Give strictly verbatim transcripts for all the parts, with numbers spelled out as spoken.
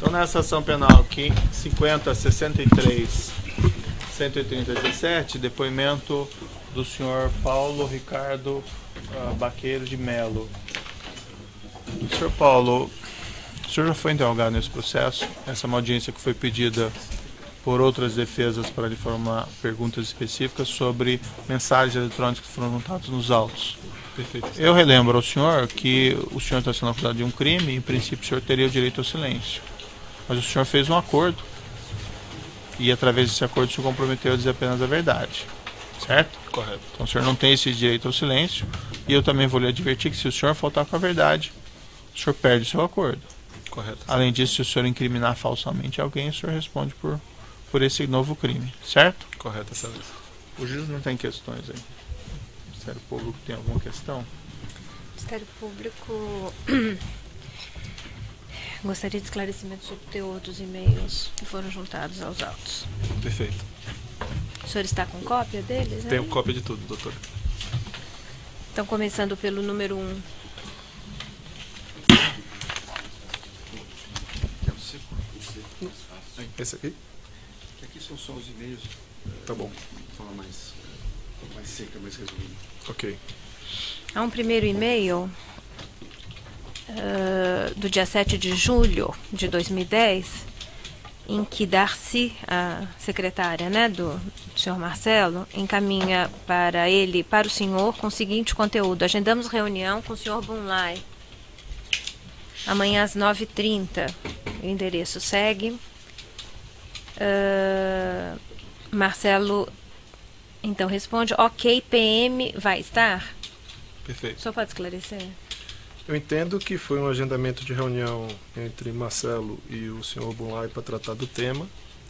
Então, nessa ação penal cinquenta sessenta e três, cento e trinta, dezessete, depoimento do senhor Paulo Ricardo uh, Baqueiro de Melo. Senhor Paulo, o senhor já foi interrogado nesse processo? Essa é uma audiência que foi pedida por outras defesas para lhe formar perguntas específicas sobre mensagens eletrônicas que foram montadas nos autos. Perfeito. Eu relembro ao senhor que o senhor está sendo acusado de um crime e, em princípio, o senhor teria o direito ao silêncio. Mas o senhor fez um acordo e, através desse acordo, se comprometeu a dizer apenas a verdade. Certo? Correto. Então, o senhor não tem esse direito ao silêncio e eu também vou lhe advertir que, se o senhor faltar com a verdade, o senhor perde o seu acordo. Correto. Além disso, se o senhor incriminar falsamente alguém, o senhor responde por, por esse novo crime. Certo? Correto, excelência. O juiz não tem questões aí. O Ministério Público tem alguma questão? O Ministério Público gostaria de esclarecimento sobre o teor dos e-mails que foram juntados aos autos. Perfeito. O senhor está com cópia deles? Tenho aí? cópia de tudo, doutor. Então, começando pelo número um. Esse aqui? Aqui são só os e-mails. Tá bom. De forma mais, mais seca, mais resumida. Ok. Há um primeiro e-mail uh, do dia sete de julho de dois mil e dez, em que Darcy, a secretária, né, do, do senhor Marcelo, encaminha para ele, para o senhor, com o seguinte conteúdo: agendamos reunião com o senhor Bunlai amanhã às nove e trinta. O endereço segue. Uh, Marcelo então responde: ok, P M vai estar? Perfeito. O senhor pode esclarecer? Eu entendo que foi um agendamento de reunião entre Marcelo e o senhor Bunlai para tratar do tema.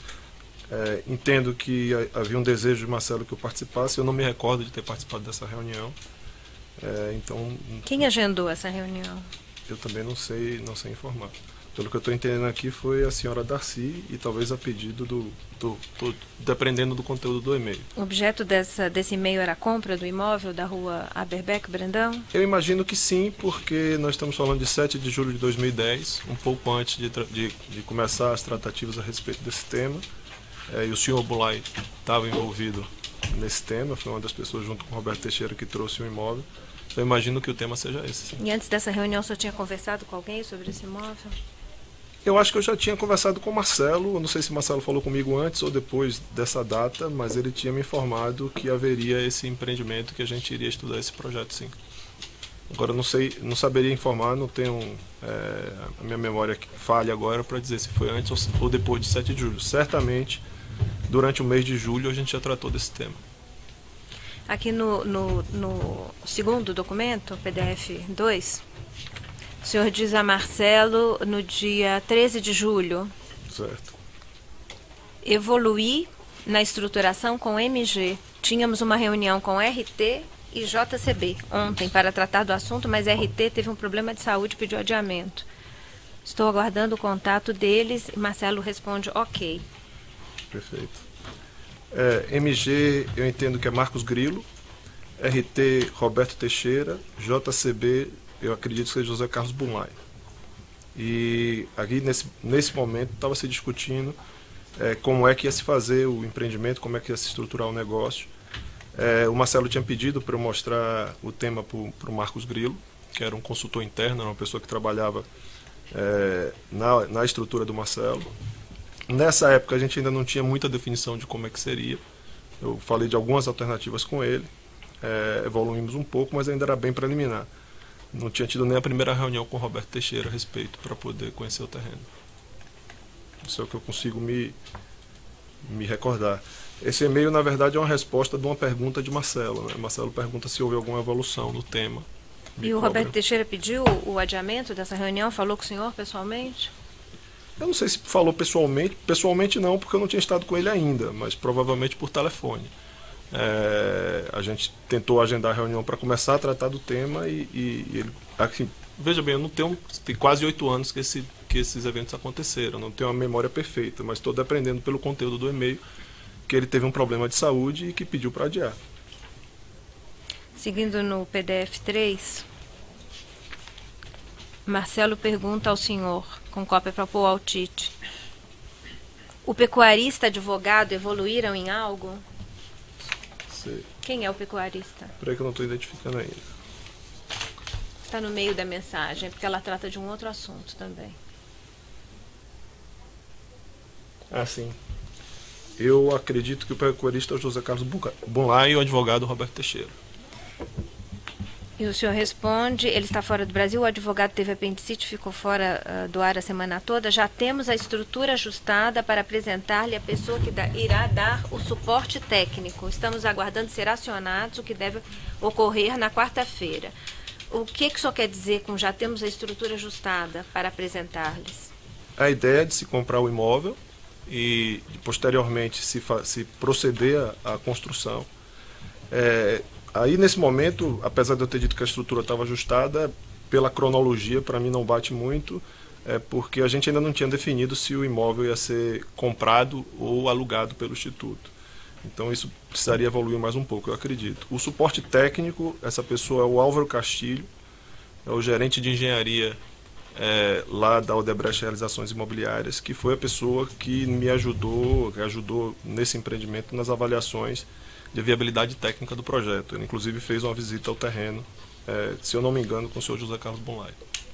É, entendo que havia um desejo de Marcelo que eu participasse. Eu não me recordo de ter participado dessa reunião. É, então, Quem agendou essa reunião? eu também não sei, não sei informar. Pelo que eu estou entendendo aqui, foi a senhora Darcy e talvez a pedido do, do, do dependendo do conteúdo do e-mail. O objeto dessa, desse e-mail era a compra do imóvel da rua Aberbeck, Brandão? Eu imagino que sim, porque nós estamos falando de sete de julho de dois mil e dez, um pouco antes de, de, de começar as tratativas a respeito desse tema. É, e o senhor Bulay estava envolvido nesse tema, foi uma das pessoas, junto com o Roberto Teixeira, que trouxe o imóvel. Então eu imagino que o tema seja esse, sim. E antes dessa reunião, o senhor tinha conversado com alguém sobre esse imóvel? Eu acho que eu já tinha conversado com o Marcelo, eu não sei se o Marcelo falou comigo antes ou depois dessa data, mas ele tinha me informado que haveria esse empreendimento, que a gente iria estudar esse projeto, sim. Agora, eu não sei, não saberia informar, não tenho é, a minha memória falha agora para dizer se foi antes ou, ou depois de sete de julho. Certamente, durante o mês de julho, a gente já tratou desse tema. Aqui no, no, no segundo documento, P D F dois, o senhor diz a Marcelo, no dia treze de julho, Certo. evoluí na estruturação com M G. Tínhamos uma reunião com R T e J C B ontem para tratar do assunto, mas R T teve um problema de saúde e pediu adiamento. Estou aguardando o contato deles e Marcelo responde ok. Perfeito. É, M G, eu entendo que é Marcos Grilo, R T, Roberto Teixeira, J C B, eu acredito que seja José Carlos Bunlai. E aqui, nesse, nesse momento, estava se discutindo é, como é que ia se fazer o empreendimento, como é que ia se estruturar o negócio. É, o Marcelo tinha pedido para eu mostrar o tema para o Marcos Grilo, que era um consultor interno, era uma pessoa que trabalhava é, na, na estrutura do Marcelo. Nessa época a gente ainda não tinha muita definição de como é que seria. Eu falei de algumas alternativas com ele, é, evoluímos um pouco, mas ainda era bem preliminar. Não tinha tido nem a primeira reunião com o Roberto Teixeira a respeito para poder conhecer o terreno. Isso é o que eu consigo me, me recordar. Esse e-mail, na verdade, é uma resposta de uma pergunta de Marcelo, né? Marcelo pergunta se houve alguma evolução no tema. Me E o cobra. Roberto Teixeira pediu o adiamento dessa reunião? Falou com o senhor pessoalmente? Eu não sei se falou pessoalmente, pessoalmente não, porque eu não tinha estado com ele ainda, mas provavelmente por telefone. É, a gente tentou agendar a reunião para começar a tratar do tema e, e, e ele, assim, veja bem, eu não tenho, tem quase oito anos que, esse, que esses eventos aconteceram, não tenho uma memória perfeita, mas estou dependendo pelo conteúdo do e-mail que ele teve um problema de saúde e que pediu para adiar. Seguindo no P D F três, Marcelo pergunta ao senhor: com cópia para pôr ao Tite. O pecuarista advogado evoluíram em algo? Sei. Quem é o pecuarista? Peraí que eu não estou identificando ainda. Está no meio da mensagem, porque ela trata de um outro assunto também. Ah, sim. Eu acredito que o pecuarista é o José Carlos Bunlai e o advogado Roberto Teixeira. E o senhor responde, ele está fora do Brasil, o advogado teve apendicite, ficou fora uh, do ar a semana toda. Já temos a estrutura ajustada para apresentar-lhe a pessoa que dá, irá dar o suporte técnico. Estamos aguardando ser acionados, o que deve ocorrer na quarta-feira. O que, que o senhor quer dizer com já temos a estrutura ajustada para apresentar-lhes? A ideia é de se comprar o imóvel e posteriormente se, se proceder à construção. É, aí nesse momento, apesar de eu ter dito que a estrutura estava ajustada, pela cronologia para mim não bate muito, é, porque a gente ainda não tinha definido se o imóvel ia ser comprado ou alugado pelo Instituto. Então isso precisaria evoluir mais um pouco, eu acredito. O suporte técnico, essa pessoa é o Álvaro Castilho, é o gerente de engenharia É, lá da Odebrecht Realizações Imobiliárias, que foi a pessoa que me ajudou, que ajudou nesse empreendimento nas avaliações de viabilidade técnica do projeto. Ele inclusive fez uma visita ao terreno, é, se eu não me engano, com o senhor José Carlos Bunlai.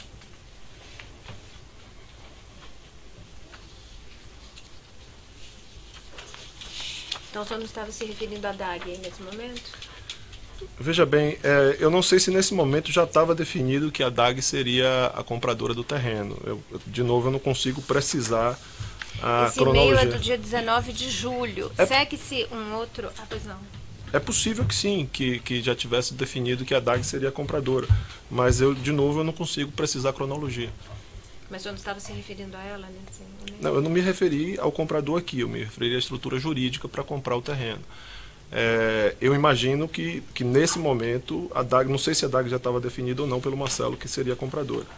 Então o senhor não estava se referindo à D A G aí nesse momento? Veja bem, é, eu não sei se nesse momento já estava definido que a D A G seria a compradora do terreno. Eu, de novo, eu não consigo precisar a Esse cronologia. e-mail é do dia dezenove de julho. É... Segue-se um outro... Ah, pois não. É possível que sim, que, que já tivesse definido que a D A G seria a compradora. Mas, eu, de novo, eu não consigo precisar a cronologia. Mas o senhor não estava se referindo a ela nesse e-mail? Não, eu não me referi ao comprador aqui, eu me referi à estrutura jurídica para comprar o terreno. É, eu imagino que, que nesse momento a D A G, não sei se a D A G já estava definida ou não pelo Marcelo, que seria a compradora.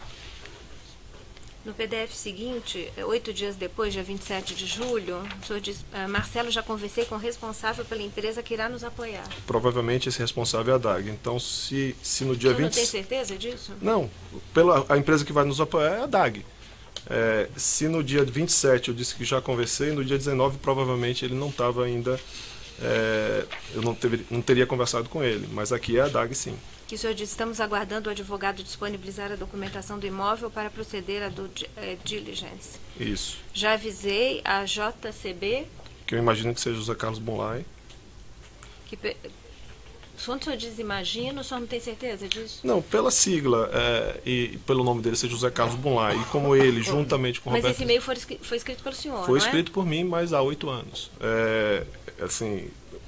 No P D F seguinte, oito dias depois, dia vinte e sete de julho, o senhor diz, ah, Marcelo, já conversei com o responsável pela empresa que irá nos apoiar. Provavelmente esse responsável é a D A G. Então, se, se no dia o senhor vinte... não tem certeza disso? Não, pela, a empresa que vai nos apoiar é a D A G. É, se no dia vinte e sete eu disse que já conversei, no dia dezenove provavelmente ele não estava ainda... É, eu não, teve, não teria conversado com ele, mas aqui é a D A G sim. Que o senhor disse, estamos aguardando o advogado disponibilizar a documentação do imóvel para proceder à do, é, diligence. Isso. Já avisei a J C B... Que eu imagino que seja José Carlos Bunlai. Que, quando o senhor diz imagino, o senhor não tem certeza disso? Não, pela sigla é, e pelo nome dele ser José Carlos Bunlai, e como ele, juntamente com o Mas Roberto... esse e-mail foi, foi escrito pelo senhor, Foi não escrito é? por mim, mas há oito anos. É, assim,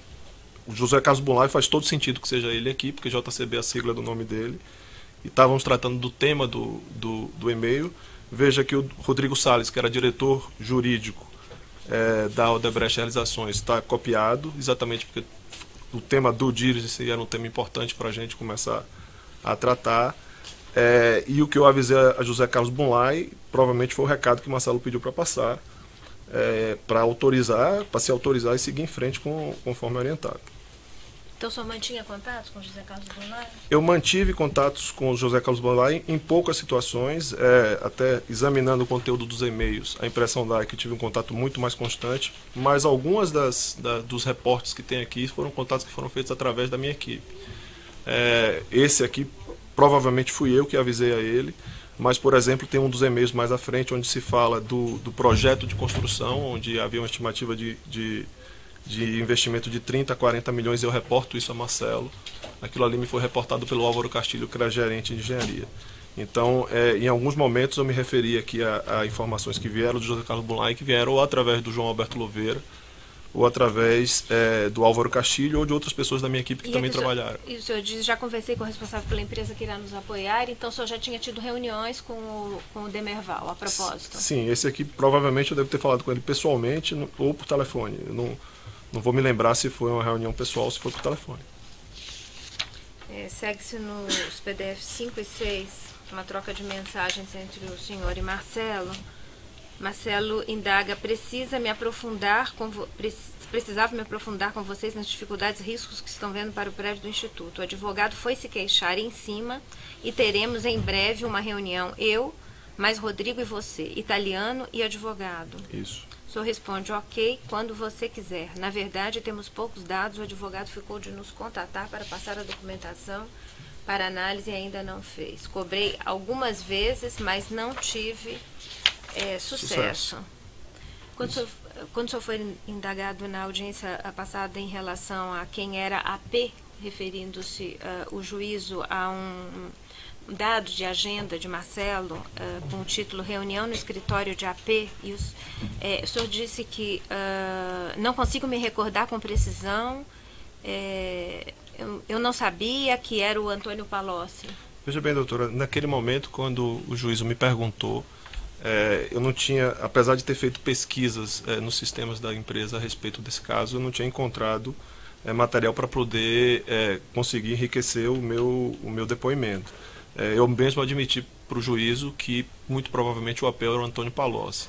o José Carlos Bunlai faz todo sentido que seja ele aqui, porque J C B é a sigla do nome dele. E estávamos tratando do tema do, do, do e-mail. Veja que o Rodrigo Salles, que era diretor jurídico é, da Odebrecht Realizações, está copiado, exatamente porque o tema do diligence era um tema importante para a gente começar a tratar. É, e o que eu avisei a José Carlos Bunlai, provavelmente foi o recado que o Marcelo pediu para passar, é, para autorizar, para se autorizar e seguir em frente com, conforme orientado. Então o senhor mantinha contatos com o José Carlos Bunlai? Eu mantive contatos com o José Carlos Bunlai em poucas situações, é, até examinando o conteúdo dos e-mails, a impressão dá que tive um contato muito mais constante, mas algumas das, da, dos reportes que tem aqui foram contatos que foram feitos através da minha equipe. É, esse aqui, provavelmente fui eu que avisei a ele, mas, por exemplo, tem um dos e-mails mais à frente onde se fala do, do projeto de construção, onde havia uma estimativa de... de de investimento de trinta a quarenta milhões, e eu reporto isso a Marcelo. Aquilo ali me foi reportado pelo Álvaro Castilho, que era gerente de engenharia. Então, é, em alguns momentos eu me referi aqui a, a informações que vieram do José Carlos Bunlai, que vieram ou através do João Alberto Louveira, ou através é, do Álvaro Castilho, ou de outras pessoas da minha equipe que e também é que o trabalharam. Senhor, e o senhor diz, já conversei com o responsável pela empresa que irá nos apoiar, então o senhor já tinha tido reuniões com o, com o Demerval, a propósito? Sim, esse aqui provavelmente eu devo ter falado com ele pessoalmente no, ou por telefone. Eu não... Não vou me lembrar se foi uma reunião pessoal ou se foi por telefone. É, segue-se nos P D F cinco e seis, uma troca de mensagens entre o senhor e Marcelo. Marcelo indaga, precisa me aprofundar com vo precisava me aprofundar com vocês nas dificuldades e riscos que estão vendo para o prédio do Instituto. O advogado foi se queixar em cima e teremos em breve uma reunião, eu, mais Rodrigo e você, italiano e advogado. Isso. O senhor responde, ok, quando você quiser. Na verdade, temos poucos dados, o advogado ficou de nos contatar para passar a documentação para análise e ainda não fez. Cobrei algumas vezes, mas não tive é, sucesso. sucesso. Quando o, senhor, quando o senhor foi indagado na audiência passada em relação a quem era A P, referindo-se uh, o juízo a um dado de agenda de Marcelo, uh, com o título Reunião no escritório de A P, e os, é, o senhor disse que uh, não consigo me recordar com precisão, é, eu, eu não sabia que era o Antônio Palocci. Veja bem, doutora, naquele momento, quando o juízo me perguntou, é, eu não tinha, apesar de ter feito pesquisas é, nos sistemas da empresa a respeito desse caso, eu não tinha encontrado é, material para poder é, conseguir enriquecer o meu, o meu depoimento. É, eu mesmo admiti para o juízo que muito provavelmente o A P era o Antônio Palocci.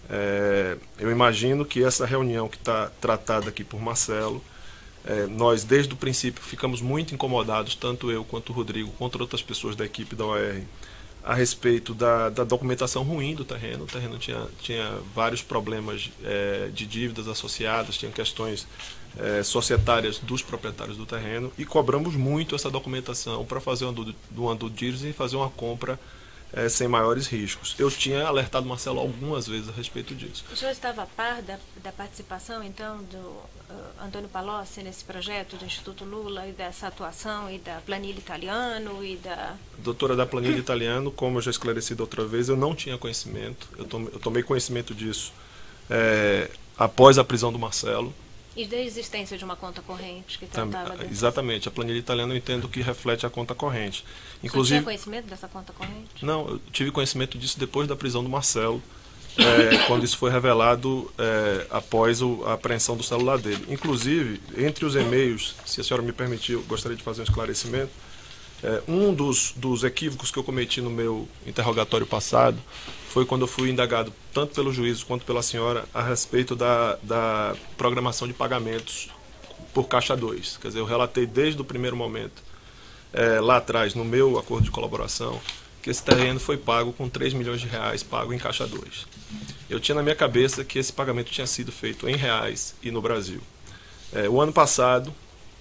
É, eu imagino que essa reunião que está tratada aqui por Marcelo, é, nós desde o princípio ficamos muito incomodados, tanto eu quanto o Rodrigo, quanto outras pessoas da equipe da O R, a respeito da, da documentação ruim do terreno. O terreno tinha, tinha vários problemas é, de dívidas associadas, tinha questões é, societárias dos proprietários do terreno, e cobramos muito essa documentação para fazer um do, do andul diris e fazer uma compra é, sem maiores riscos. Eu tinha alertado Marcelo algumas vezes a respeito disso. O senhor estava a par da, da participação, então, do uh, Antônio Palocci nesse projeto do Instituto Lula, e dessa atuação, e da planilha italiano, e da... Doutora, da planilha italiano, como eu já esclareci da outra vez, eu não tinha conhecimento. Eu tomei, eu tomei conhecimento disso é, após a prisão do Marcelo. E da existência de uma conta corrente que tratava desse... Exatamente, a planilha italiana eu entendo que reflete a conta corrente. Inclusive, você tinha conhecimento dessa conta corrente? Não, eu tive conhecimento disso depois da prisão do Marcelo, é, quando isso foi revelado é, após o, a apreensão do celular dele. Inclusive, entre os e-mails, se a senhora me permitir, eu gostaria de fazer um esclarecimento. É, um dos, dos equívocos que eu cometi no meu interrogatório passado foi quando eu fui indagado, tanto pelo juízo quanto pela senhora, a respeito da, da programação de pagamentos por Caixa dois. Quer dizer, eu relatei desde o primeiro momento, é, lá atrás, no meu acordo de colaboração, que esse terreno foi pago com três milhões de reais, pago em Caixa dois. Eu tinha na minha cabeça que esse pagamento tinha sido feito em reais e no Brasil. É, o ano passado,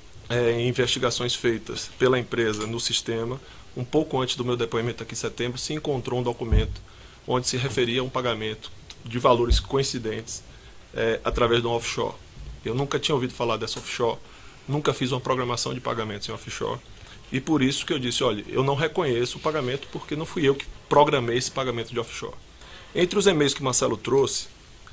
é, em investigações feitas pela empresa no sistema, um pouco antes do meu depoimento aqui em setembro, se encontrou um documento onde se referia a um pagamento de valores coincidentes é, através de um offshore. Eu nunca tinha ouvido falar dessa offshore, nunca fiz uma programação de pagamentos em offshore, e por isso que eu disse, olha, eu não reconheço o pagamento porque não fui eu que programei esse pagamento de offshore. Entre os e-mails que Marcelo trouxe,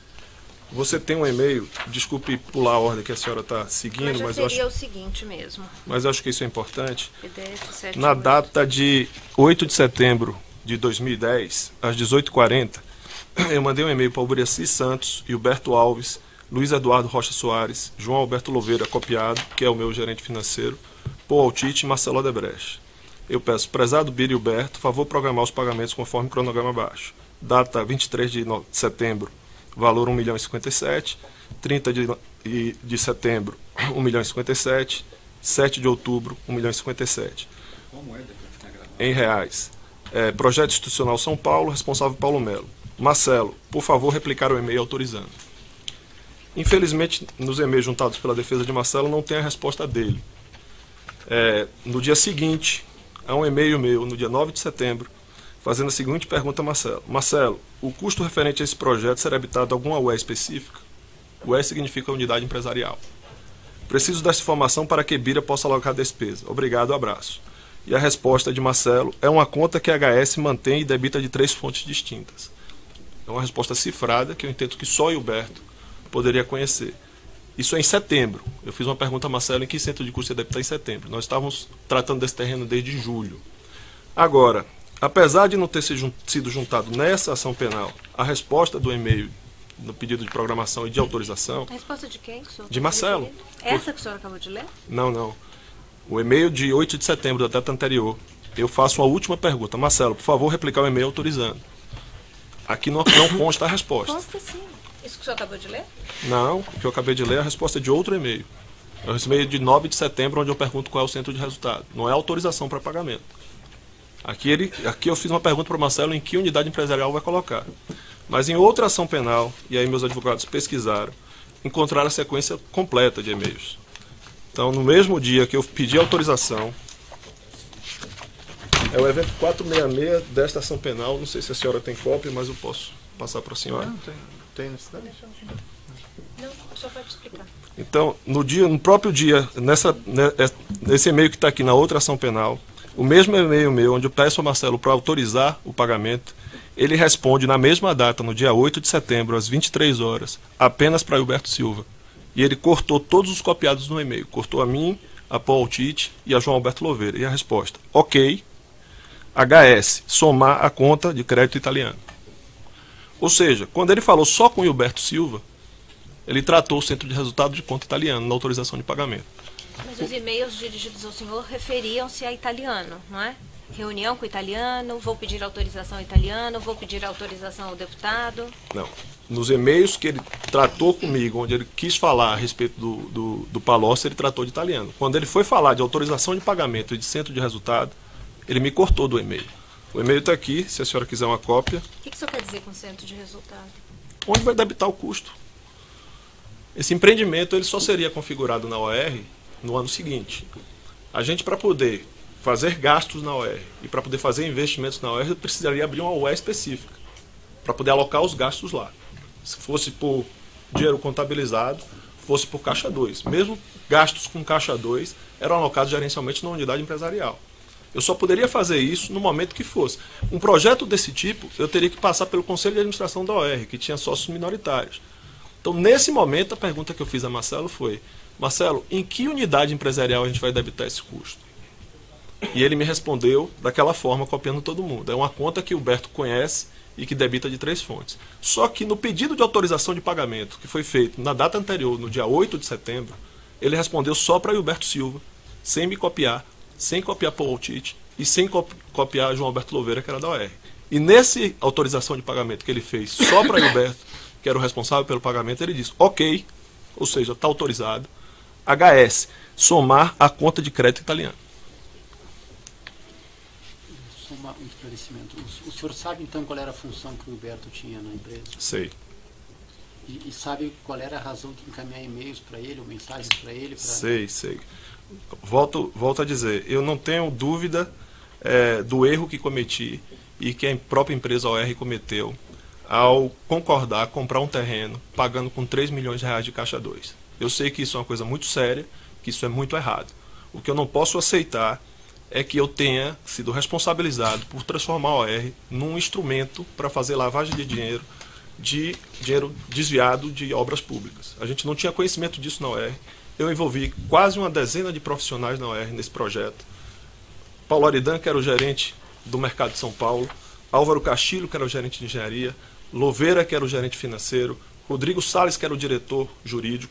você tem um e-mail, desculpe pular a ordem que a senhora está seguindo, mas, mas eu acho, seria o seguinte mesmo. Mas eu acho que isso é importante. P D F sete Na data de oito de setembro de dois mil e dez, às dezoito e quarenta, eu mandei um e-mail para o Buraci Santos, Gilberto Alves, Luiz Eduardo Rocha Soares, João Alberto Louveira copiado, que é o meu gerente financeiro, Paul Altite e Marcelo Odebrecht. Eu peço, prezado Bira e Gilberto, favor programar os pagamentos conforme o cronograma abaixo. Data vinte e três de setembro, valor um milhão e cinquenta e sete, trinta de setembro, um milhão e cinquenta e sete, sete de outubro, um milhão e cinquenta e sete. Como é, ficar gravado? Em reais. É, Projeto Institucional São Paulo, responsável Paulo Melo. Marcelo, por favor, replicar o e-mail autorizando. Infelizmente, nos e-mails juntados pela defesa de Marcelo, não tem a resposta dele. É, no dia seguinte, há um e-mail meu, no dia nove de setembro, fazendo a seguinte pergunta a Marcelo. Marcelo, o custo referente a esse projeto será habitado a alguma U E específica? U E significa unidade empresarial. Preciso dessa informação para que Bira possa alocar a despesa. Obrigado, abraço. E a resposta de Marcelo é uma conta que a H S mantém e debita de três fontes distintas. É uma resposta cifrada que eu entendo que só o Gilberto poderia conhecer. Isso é em setembro. Eu fiz uma pergunta a Marcelo em que centro de custo ia debitar em setembro. Nós estávamos tratando desse terreno desde julho. Agora, apesar de não ter sido juntado nessa ação penal a resposta do e-mail no pedido de programação e de autorização... A resposta de quem? Que o senhor de Marcelo. Essa que o senhor acabou de ler? Não, não. O e-mail de oito de setembro da data anterior. Eu faço uma última pergunta. Marcelo, por favor, replicar o e-mail autorizando. Aqui não, não consta a resposta. Consta sim. Isso que o senhor acabou de ler? Não, o que eu acabei de ler é a resposta de outro e-mail. É o e-mail de nove de setembro, onde eu pergunto qual é o centro de resultado. Não é autorização para pagamento. Aqui, ele, aqui eu fiz uma pergunta para o Marcelo em que unidade empresarial vai colocar. Mas em outra ação penal, e aí meus advogados pesquisaram, encontraram a sequência completa de e-mails. Então, no mesmo dia que eu pedi autorização, é o evento quatrocentos e sessenta e seis desta ação penal, não sei se a senhora tem cópia, mas eu posso passar para a senhora. Não, tem, tem necessidade. Não, só pode explicar. Então, no, dia, no próprio dia, nessa, né, nesse e-mail que está aqui na outra ação penal, o mesmo e-mail meu, onde eu peço ao Marcelo para autorizar o pagamento, ele responde na mesma data, no dia oito de setembro, às vinte e três horas, apenas para Gilberto Silva. E ele cortou todos os copiados no e-mail. Cortou a mim, a Paul Tite e a João Alberto Louveira. E a resposta, ok, H S, somar a conta de crédito italiano. Ou seja, quando ele falou só com Gilberto Silva, ele tratou o centro de resultado de conta italiano na autorização de pagamento. Mas os e-mails dirigidos ao senhor referiam-se a italiano, não é? Reunião com o italiano, vou pedir autorização ao italiano, vou pedir autorização ao deputado. Não. Nos e-mails que ele tratou comigo, onde ele quis falar a respeito do, do, do Palocci, ele tratou de italiano. Quando ele foi falar de autorização de pagamento e de centro de resultado, ele me cortou do e-mail. O e-mail está aqui, se a senhora quiser uma cópia. O que, que o senhor quer dizer com centro de resultado? Onde vai debitar o custo? Esse empreendimento ele só seria configurado na O R no ano seguinte. A gente, para poder fazer gastos na O R e para poder fazer investimentos na O R, precisaria abrir uma O R específica para poder alocar os gastos lá. Se fosse por dinheiro contabilizado, fosse por caixa dois. Mesmo gastos com caixa dois eram alocados gerencialmente na unidade empresarial. Eu só poderia fazer isso no momento que fosse. Um projeto desse tipo, eu teria que passar pelo Conselho de Administração da O R, que tinha sócios minoritários. Então, nesse momento, a pergunta que eu fiz a Marcelo foi: Marcelo, em que unidade empresarial a gente vai debitar esse custo? E ele me respondeu daquela forma, copiando todo mundo. É uma conta que o Gilberto conhece e que debita de três fontes. Só que no pedido de autorização de pagamento, que foi feito na data anterior, no dia oito de setembro, ele respondeu só para Gilberto Silva, sem me copiar, sem copiar Paul Tite e sem copiar João Alberto Louveira, que era da O R. E nesse autorização de pagamento que ele fez só para Gilberto, que era o responsável pelo pagamento, ele disse, ok, ou seja, está autorizado, H S, somar a conta de crédito italiano. Só uma- um esclarecimento. O, o senhor sabe, então, qual era a função que o Gilberto tinha na empresa? Sei, E, e sabe qual era a razão de encaminhar e-mails para ele, ou mensagens para ele? Pra... sei, sei. Volto, volto a dizer, eu não tenho dúvida é, do erro que cometi e que a própria empresa O R cometeu ao concordar comprar um terreno pagando com três milhões de reais de caixa dois. Eu sei que isso é uma coisa muito séria, que isso é muito errado. O que eu não posso aceitar é que eu tenha sido responsabilizado por transformar a O R num instrumento para fazer lavagem de dinheiro, de dinheiro desviado de obras públicas. A gente não tinha conhecimento disso na O R. Eu envolvi quase uma dezena de profissionais na O R nesse projeto. Paulo Aridan, que era o gerente do mercado de São Paulo, Álvaro Castilho, que era o gerente de engenharia, Louveira, que era o gerente financeiro, Rodrigo Salles, que era o diretor jurídico,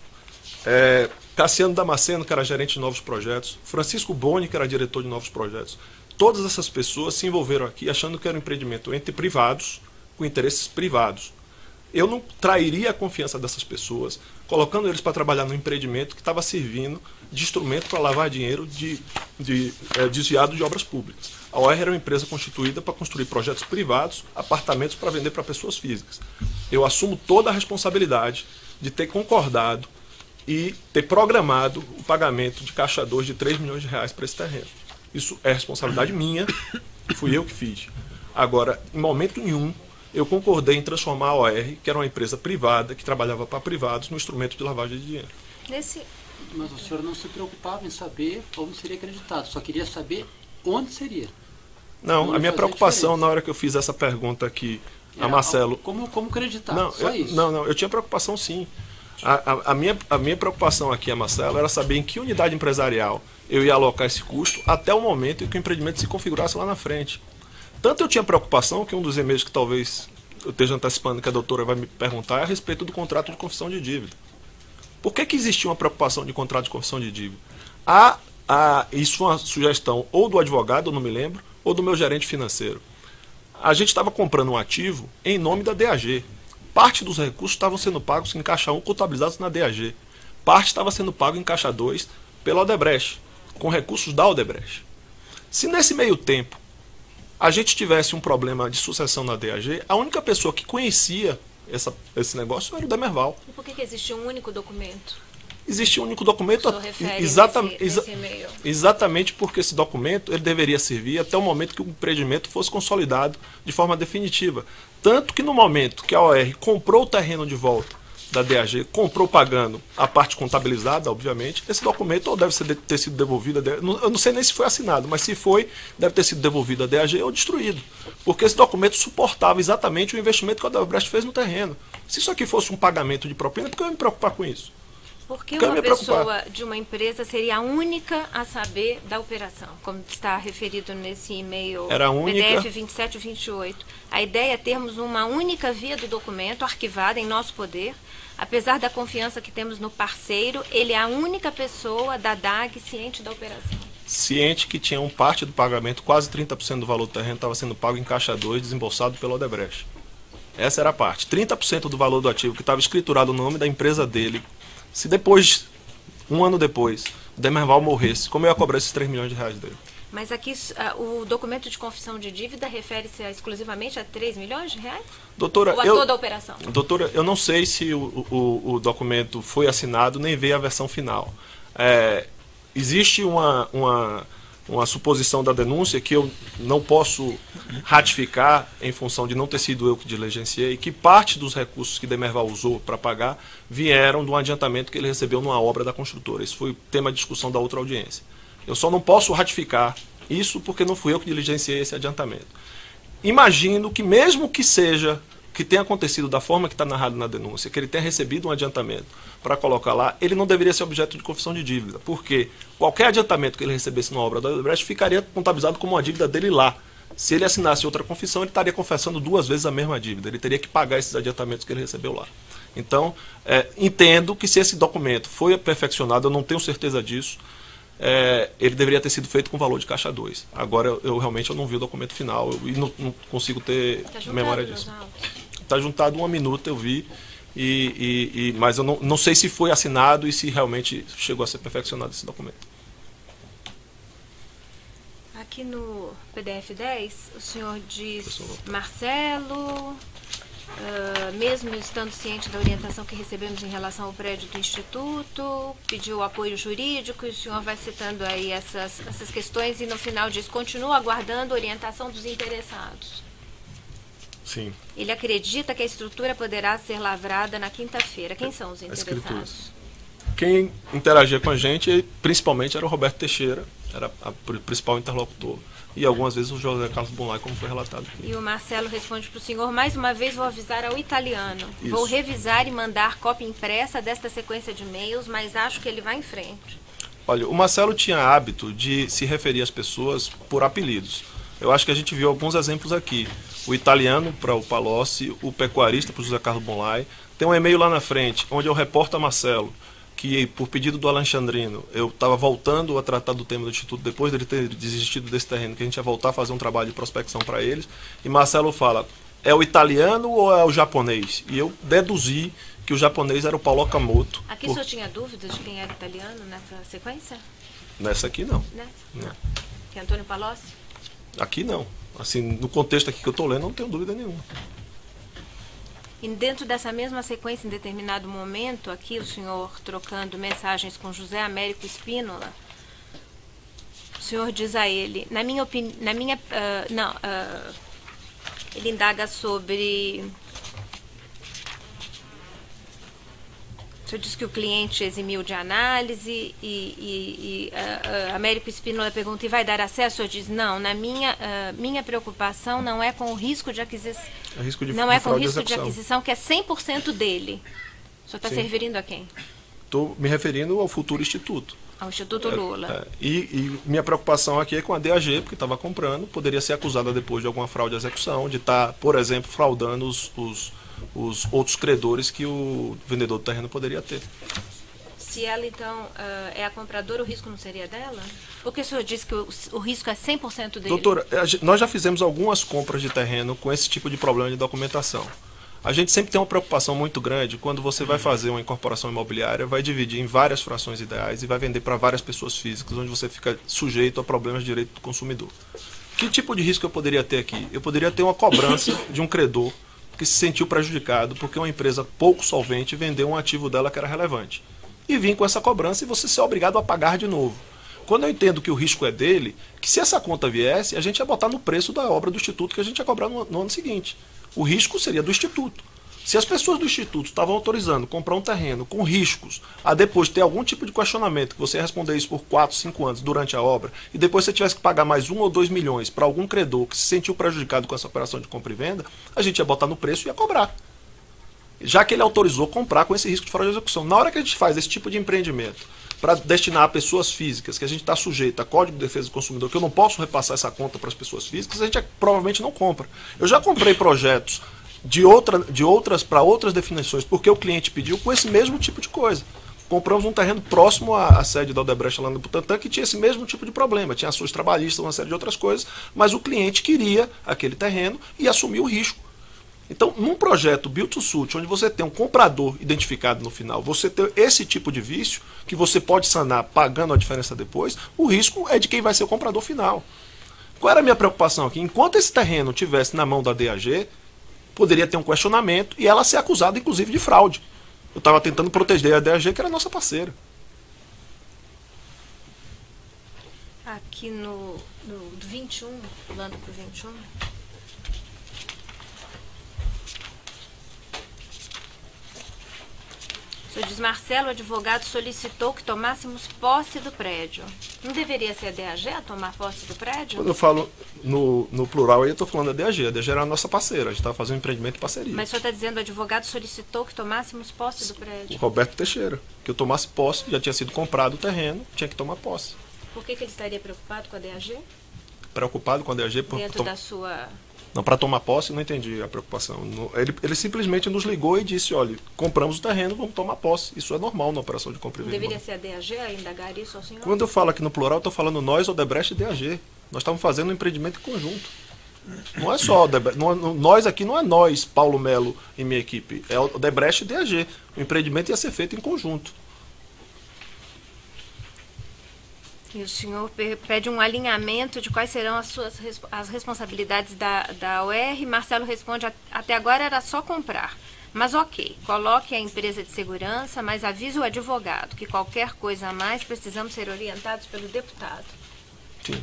é, Cassiano Damasceno, que era gerente de novos projetos, Francisco Boni, que era diretor de novos projetos. Todas essas pessoas se envolveram aqui achando que era um empreendimento entre privados, com interesses privados. Eu não trairia a confiança dessas pessoas, colocando eles para trabalhar no empreendimento que estava servindo de instrumento para lavar dinheiro de, de, é, desviado de obras públicas. A O R era uma empresa constituída para construir projetos privados, apartamentos para vender para pessoas físicas. Eu assumo toda a responsabilidade de ter concordado e ter programado o pagamento de caixa dois de três milhões de reais para esse terreno. Isso é responsabilidade minha, fui eu que fiz. Agora, em momento nenhum, eu concordei em transformar a O R, que era uma empresa privada, que trabalhava para privados, num instrumento de lavagem de dinheiro. Nesse, Mas o senhor não se preocupava em saber onde seria acreditado, só queria saber onde seria. Não, Não a minha fazia preocupação diferença. na hora que eu fiz essa pergunta aqui a Era Marcelo... Como, como acreditar, Não, só eu, isso. não, não, eu tinha preocupação sim. A, a, a, minha, a minha preocupação aqui, a Marcelo, era saber em que unidade empresarial eu ia alocar esse custo até o momento em que o empreendimento se configurasse lá na frente. Tanto eu tinha preocupação, que um dos e-mails que talvez eu esteja antecipando que a doutora vai me perguntar é a respeito do contrato de confissão de dívida. Por que que existia uma preocupação de contrato de confissão de dívida? Há, há, isso é uma sugestão ou do advogado, eu não me lembro, ou do meu gerente financeiro. A gente estava comprando um ativo em nome da D A G. Parte dos recursos estavam sendo pagos em caixa um, contabilizados na D A G. Parte estava sendo pago em caixa dois pela Odebrecht, com recursos da Odebrecht. Se nesse meio tempo a gente tivesse um problema de sucessão na D A G, a única pessoa que conhecia essa, esse negócio era o Demerval. E por que, que existe um único documento? Existe um único documento, O senhor refere exata, nesse, exa, nesse e-mail. exatamente porque esse documento ele deveria servir até o momento que o empreendimento fosse consolidado de forma definitiva. Tanto que no momento que a O R comprou o terreno de volta da D A G, comprou pagando a parte contabilizada, obviamente, esse documento ou deve ser, ter sido devolvido, eu não sei nem se foi assinado, mas se foi, deve ter sido devolvido à D A G ou destruído. Porque esse documento suportava exatamente o investimento que a Odebrecht fez no terreno. Se isso aqui fosse um pagamento de propina, por que eu ia me preocupar com isso? Porque Quero uma me preocupar. pessoa de uma empresa seria a única a saber da operação, como está referido nesse e-mail Era a única. P D F vinte e sete e vinte e oito. A ideia é termos uma única via do documento arquivada em nosso poder. Apesar da confiança que temos no parceiro, ele é a única pessoa da D A G ciente da operação. Ciente que tinha um parte do pagamento, quase trinta por cento do valor do terreno estava sendo pago em caixa dois, desembolsado pela Odebrecht. Essa era a parte. trinta por cento do valor do ativo que estava escriturado no nome da empresa dele. Se depois, um ano depois, o Demerval morresse, como eu ia cobrar esses três milhões de reais dele? Mas aqui uh, o documento de confissão de dívida refere-se a, exclusivamente a três milhões de reais? Doutora, Ou a eu, toda a operação? Doutora, eu não sei se o, o, o documento foi assinado, nem veio a versão final. É, existe uma, uma, uma suposição da denúncia que eu não posso ratificar em função de não ter sido eu que diligenciei, que parte dos recursos que Demerval usou para pagar vieram de um adiantamento que ele recebeu numa obra da construtora. Isso foi tema de discussão da outra audiência. Eu só não posso ratificar isso porque não fui eu que diligenciei esse adiantamento. Imagino que mesmo que seja, que tenha acontecido da forma que está narrado na denúncia, que ele tenha recebido um adiantamento para colocar lá, ele não deveria ser objeto de confissão de dívida, porque qualquer adiantamento que ele recebesse na obra da Odebrecht ficaria contabilizado como uma dívida dele lá. Se ele assinasse outra confissão, ele estaria confessando duas vezes a mesma dívida, ele teria que pagar esses adiantamentos que ele recebeu lá. Então, é, entendo que se esse documento foi aperfeiçoado, eu não tenho certeza disso, É, ele deveria ter sido feito com valor de caixa dois. Agora, eu, eu realmente eu não vi o documento final eu, e não, não consigo ter Tá memória disso. Está juntado uma minuta, eu vi, e, e, e, mas eu não, não sei se foi assinado e se realmente chegou a ser perfeccionado esse documento. Aqui no P D F dez, o senhor diz, Marcelo, uh, mesmo estando ciente da orientação que recebemos em relação ao prédio do Instituto, pediu apoio jurídico, e o senhor vai citando aí essas, essas questões e no final diz, continua aguardando a orientação dos interessados. Sim. Ele acredita que a estrutura poderá ser lavrada na quinta-feira. Quem são os interessados? Quem interagia com a gente, principalmente, era o Roberto Teixeira, era o principal interlocutor, e algumas vezes o José Carlos Bunlai, como foi relatado aqui. E o Marcelo responde para o senhor, mais uma vez vou avisar ao italiano. Isso. Vou revisar e mandar cópia impressa desta sequência de e-mails, mas acho que ele vai em frente. Olha, o Marcelo tinha hábito de se referir às pessoas por apelidos. Eu acho que a gente viu alguns exemplos aqui. O italiano para o Palocci, o pecuarista para o José Carlos Bunlai. Tem um e-mail lá na frente, onde eu reporto a Marcelo que, por pedido do Alexandrino, eu estava voltando a tratar do tema do Instituto, depois dele ter desistido desse terreno, que a gente ia voltar a fazer um trabalho de prospecção para eles. E Marcelo fala, é o italiano ou é o japonês? E eu deduzi que o japonês era o Paulo Okamoto. Aqui por... o senhor tinha dúvidas de quem era italiano nessa sequência? Nessa aqui, não. Nessa? Não. Que é Antônio Palocci? Aqui, não. Assim, no contexto aqui que eu estou lendo, não tenho dúvida nenhuma. E dentro dessa mesma sequência, em determinado momento, aqui o senhor trocando mensagens com José Américo Espínola, o senhor diz a ele, na minha opinião, na minha, uh, não, uh, ele indaga sobre, o senhor diz que o cliente eximiu de análise e, e, e uh, uh, Américo Espínola pergunta, e vai dar acesso? O senhor diz, não, na minha, uh, minha preocupação não é com o risco de aquisição, É risco de, não de é com fraude risco de de execução. aquisição, que é cem por cento dele. O senhor está Sim. se referindo a quem? Estou me referindo ao futuro instituto. Ao Instituto Lula. É, e, e minha preocupação aqui é com a D A G, porque estava comprando, poderia ser acusada depois de alguma fraude de execução, de estar, por exemplo, fraudando os, os, os outros credores que o vendedor do terreno poderia ter. Se ela, então, uh, é a compradora, o risco não seria dela? Porque o senhor disse que o, o risco é cem por cento dele. Doutora, a gente- nós já fizemos algumas compras de terreno com esse tipo de problema de documentação. A gente sempre tem uma preocupação muito grande quando você vai fazer uma incorporação imobiliária, vai dividir em várias frações ideais e vai vender para várias pessoas físicas, onde você fica sujeito a problemas de direito do consumidor. Que tipo de risco eu poderia ter aqui? Eu poderia ter uma cobrança de um credor que se sentiu prejudicado porque uma empresa pouco solvente vendeu um ativo dela que era relevante. E vir com essa cobrança e você ser obrigado a pagar de novo. Quando eu entendo que o risco é dele, que se essa conta viesse, a gente ia botar no preço da obra do Instituto que a gente ia cobrar no, no ano seguinte. O risco seria do Instituto. Se as pessoas do Instituto estavam autorizando comprar um terreno com riscos, a depois ter algum tipo de questionamento, que você ia responder isso por quatro, cinco anos durante a obra, e depois você tivesse que pagar mais um ou dois milhões para algum credor que se sentiu prejudicado com essa operação de compra e venda, a gente ia botar no preço e ia cobrar. Já que ele autorizou comprar com esse risco de fora de execução. Na hora que a gente faz esse tipo de empreendimento para destinar a pessoas físicas, que a gente está sujeito a Código de Defesa do Consumidor, que eu não posso repassar essa conta para as pessoas físicas, a gente provavelmente não compra. Eu já comprei projetos de, outra, de outras para outras definições, porque o cliente pediu com esse mesmo tipo de coisa. Compramos um terreno próximo à, à sede da Odebrecht lá no Butantã, que tinha esse mesmo tipo de problema, tinha ações trabalhistas, uma série de outras coisas, mas o cliente queria aquele terreno e assumiu o risco. Então, num projeto build to suit, onde você tem um comprador identificado no final, você tem esse tipo de vício, que você pode sanar pagando a diferença depois, o risco é de quem vai ser o comprador final. Qual era a minha preocupação aqui? Enquanto esse terreno estivesse na mão da D A G, poderia ter um questionamento e ela ser acusada, inclusive, de fraude. Eu estava tentando proteger a D A G, que era a nossa parceira. Aqui no, no do vinte e um, pulando para o vinte e um. O senhor diz, Marcelo, o advogado solicitou que tomássemos posse do prédio. Não deveria ser a D A G a tomar posse do prédio? Quando eu falo no, no plural, aí eu estou falando da D A G. A D A G era a nossa parceira, a gente estava fazendo um empreendimento de parceria. Mas o senhor está dizendo, o advogado solicitou que tomássemos posse do O prédio. Roberto Teixeira, que eu tomasse posse, já tinha sido comprado o terreno, tinha que tomar posse. Por que, que ele estaria preocupado com a D A G? Preocupado com a D A G por Dentro tom- da sua... Não, para tomar posse, não entendi a preocupação. No- Ele, ele simplesmente nos ligou e disse, olha, compramos o terreno, vamos tomar posse. Isso é normal na operação de compra e Não venda. deveria ser a D A G a indagar isso ao senhor? Quando eu falo aqui no plural, eu estou falando nós, Odebrecht e D A G. Nós estamos fazendo um empreendimento em conjunto. Não é só Odebrecht, não, não, nós aqui não é nós, Paulo Melo e minha equipe, é Odebrecht e D A G. O empreendimento ia ser feito em conjunto. E o senhor pe- pede um alinhamento de quais serão as suas res- as responsabilidades da, da O R. Marcelo responde, "A- até agora era só comprar. Mas ok, coloque a empresa de segurança, mas avise o advogado que qualquer coisa a mais precisamos ser orientados pelo deputado." Sim.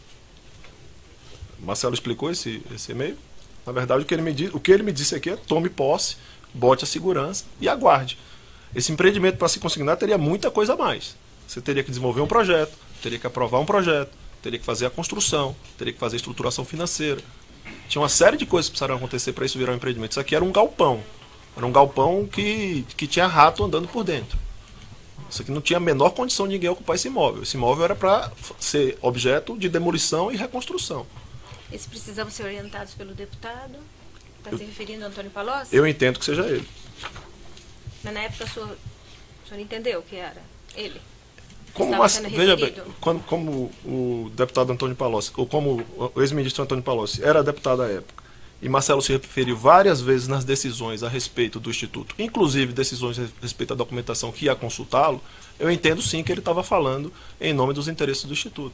Marcelo explicou esse, esse e-mail. Na verdade, o que, ele me diz, o que ele me disse aqui é tome posse, bote a segurança e aguarde. Esse empreendimento, para se consignar, teria muita coisa a mais. Você teria que desenvolver um projeto, teria que aprovar um projeto, teria que fazer a construção, teria que fazer a estruturação financeira. Tinha uma série de coisas que precisaram acontecer para isso virar um empreendimento. Isso aqui era um galpão. Era um galpão que, que tinha rato andando por dentro. Isso aqui não tinha a menor condição de ninguém ocupar esse imóvel. Esse imóvel era para ser objeto de demolição e reconstrução. Esses precisamos ser orientados pelo deputado? Está Eu- se referindo a Antônio Palocci? Eu entendo que seja ele. Mas na época o senhor, o senhor entendeu que era ele? Como, Estava mas, sendo veja bem, referido. quando, como o deputado Antônio Palocci, ou como o ex-ministro Antônio Palocci era deputado à época, e Marcelo se referiu várias vezes nas decisões a respeito do Instituto, inclusive decisões a respeito da documentação que ia consultá-lo, eu entendo sim que ele estava falando em nome dos interesses do Instituto.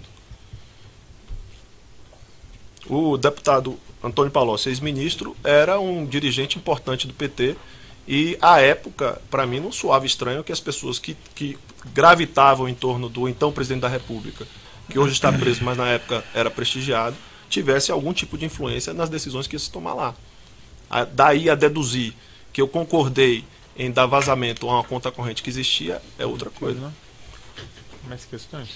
O deputado Antônio Palocci, ex-ministro, era um dirigente importante do P T e, à época, para mim, não soava estranho que as pessoas que, que gravitavam em torno do então presidente da República, que hoje está preso, mas na época era prestigiado, tivesse algum tipo de influência nas decisões que ia se tomar lá. A- Daí a deduzir que eu concordei em dar vazamento a uma conta corrente que existia é outra coisa. Mais questões?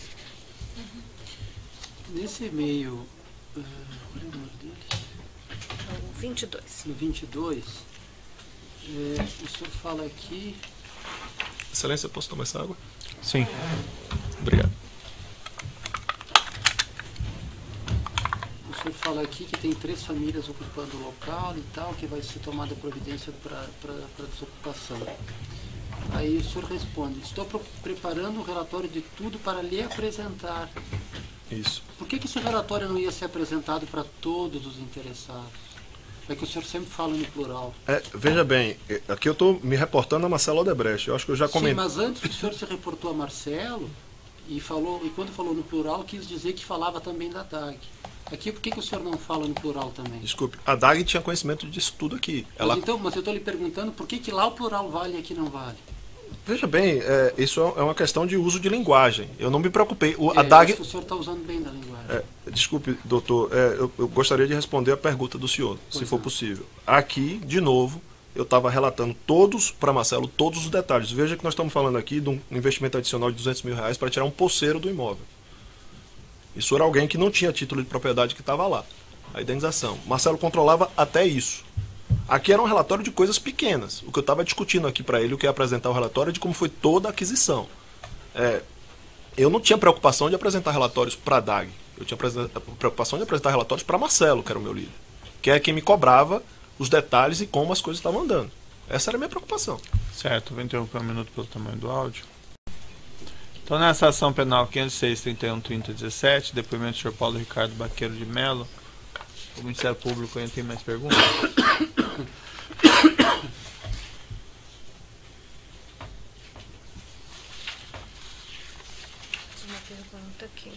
Nesse e-mail, ah, qual é o número dele? O vinte e dois. No vinte e dois, é, o senhor fala aqui, Excelência, posso tomar essa água? Sim. Obrigado. o senhor fala aqui que tem três famílias ocupando o local e tal, que vai ser tomada providência para desocupação. Aí o senhor responde, estou pro- preparando um relatório de tudo para lhe apresentar. Isso. Por que, que esse relatório não ia ser apresentado para todos os interessados? É que o senhor sempre fala no plural. É, veja bem, eh, aqui eu estou me reportando a Marcelo Odebrecht. Eu acho que eu já Sim, comentei. mas antes o senhor se reportou a Marcelo e falou, e quando falou no plural quis dizer que falava também da D A G. Aqui, por que, que o senhor não fala no plural também? Desculpe, a D A G tinha conhecimento disso tudo aqui. Ela... Mas, então, mas eu estou lhe perguntando por que, que lá o plural vale e aqui não vale? Veja bem, é, isso é uma questão de uso de linguagem. Eu não me preocupei. O, É, a D A G... acho que o senhor está usando bem da linguagem. É, desculpe, doutor, é, eu, eu gostaria de responder a pergunta do senhor, Pois se for não. possível. Aqui, de novo, eu estava relatando todos, para Marcelo, todos os detalhes. Veja que nós estamos falando aqui de um investimento adicional de duzentos mil reais para tirar um poceiro do imóvel. Isso era alguém que não tinha título de propriedade que estava lá. A indenização. Marcelo controlava até isso. Aqui era um relatório de coisas pequenas. O que eu estava discutindo aqui para ele, o que é apresentar o relatório, é de como foi toda a aquisição. É, eu não tinha preocupação de apresentar relatórios para a D A G. Eu tinha preocupação de apresentar relatórios para Marcelo, que era o meu líder. Que é quem me cobrava os detalhes e como as coisas estavam andando. Essa era a minha preocupação. Certo, vou interromper um minuto pelo tamanho do áudio. Então, nessa ação penal quinhentos e seis, trinta e um, trinta, dezessete, depoimento do senhor Paulo Ricardo Baqueiro de Mello, o Ministério Público ainda tem mais perguntas? Uma pergunta aqui.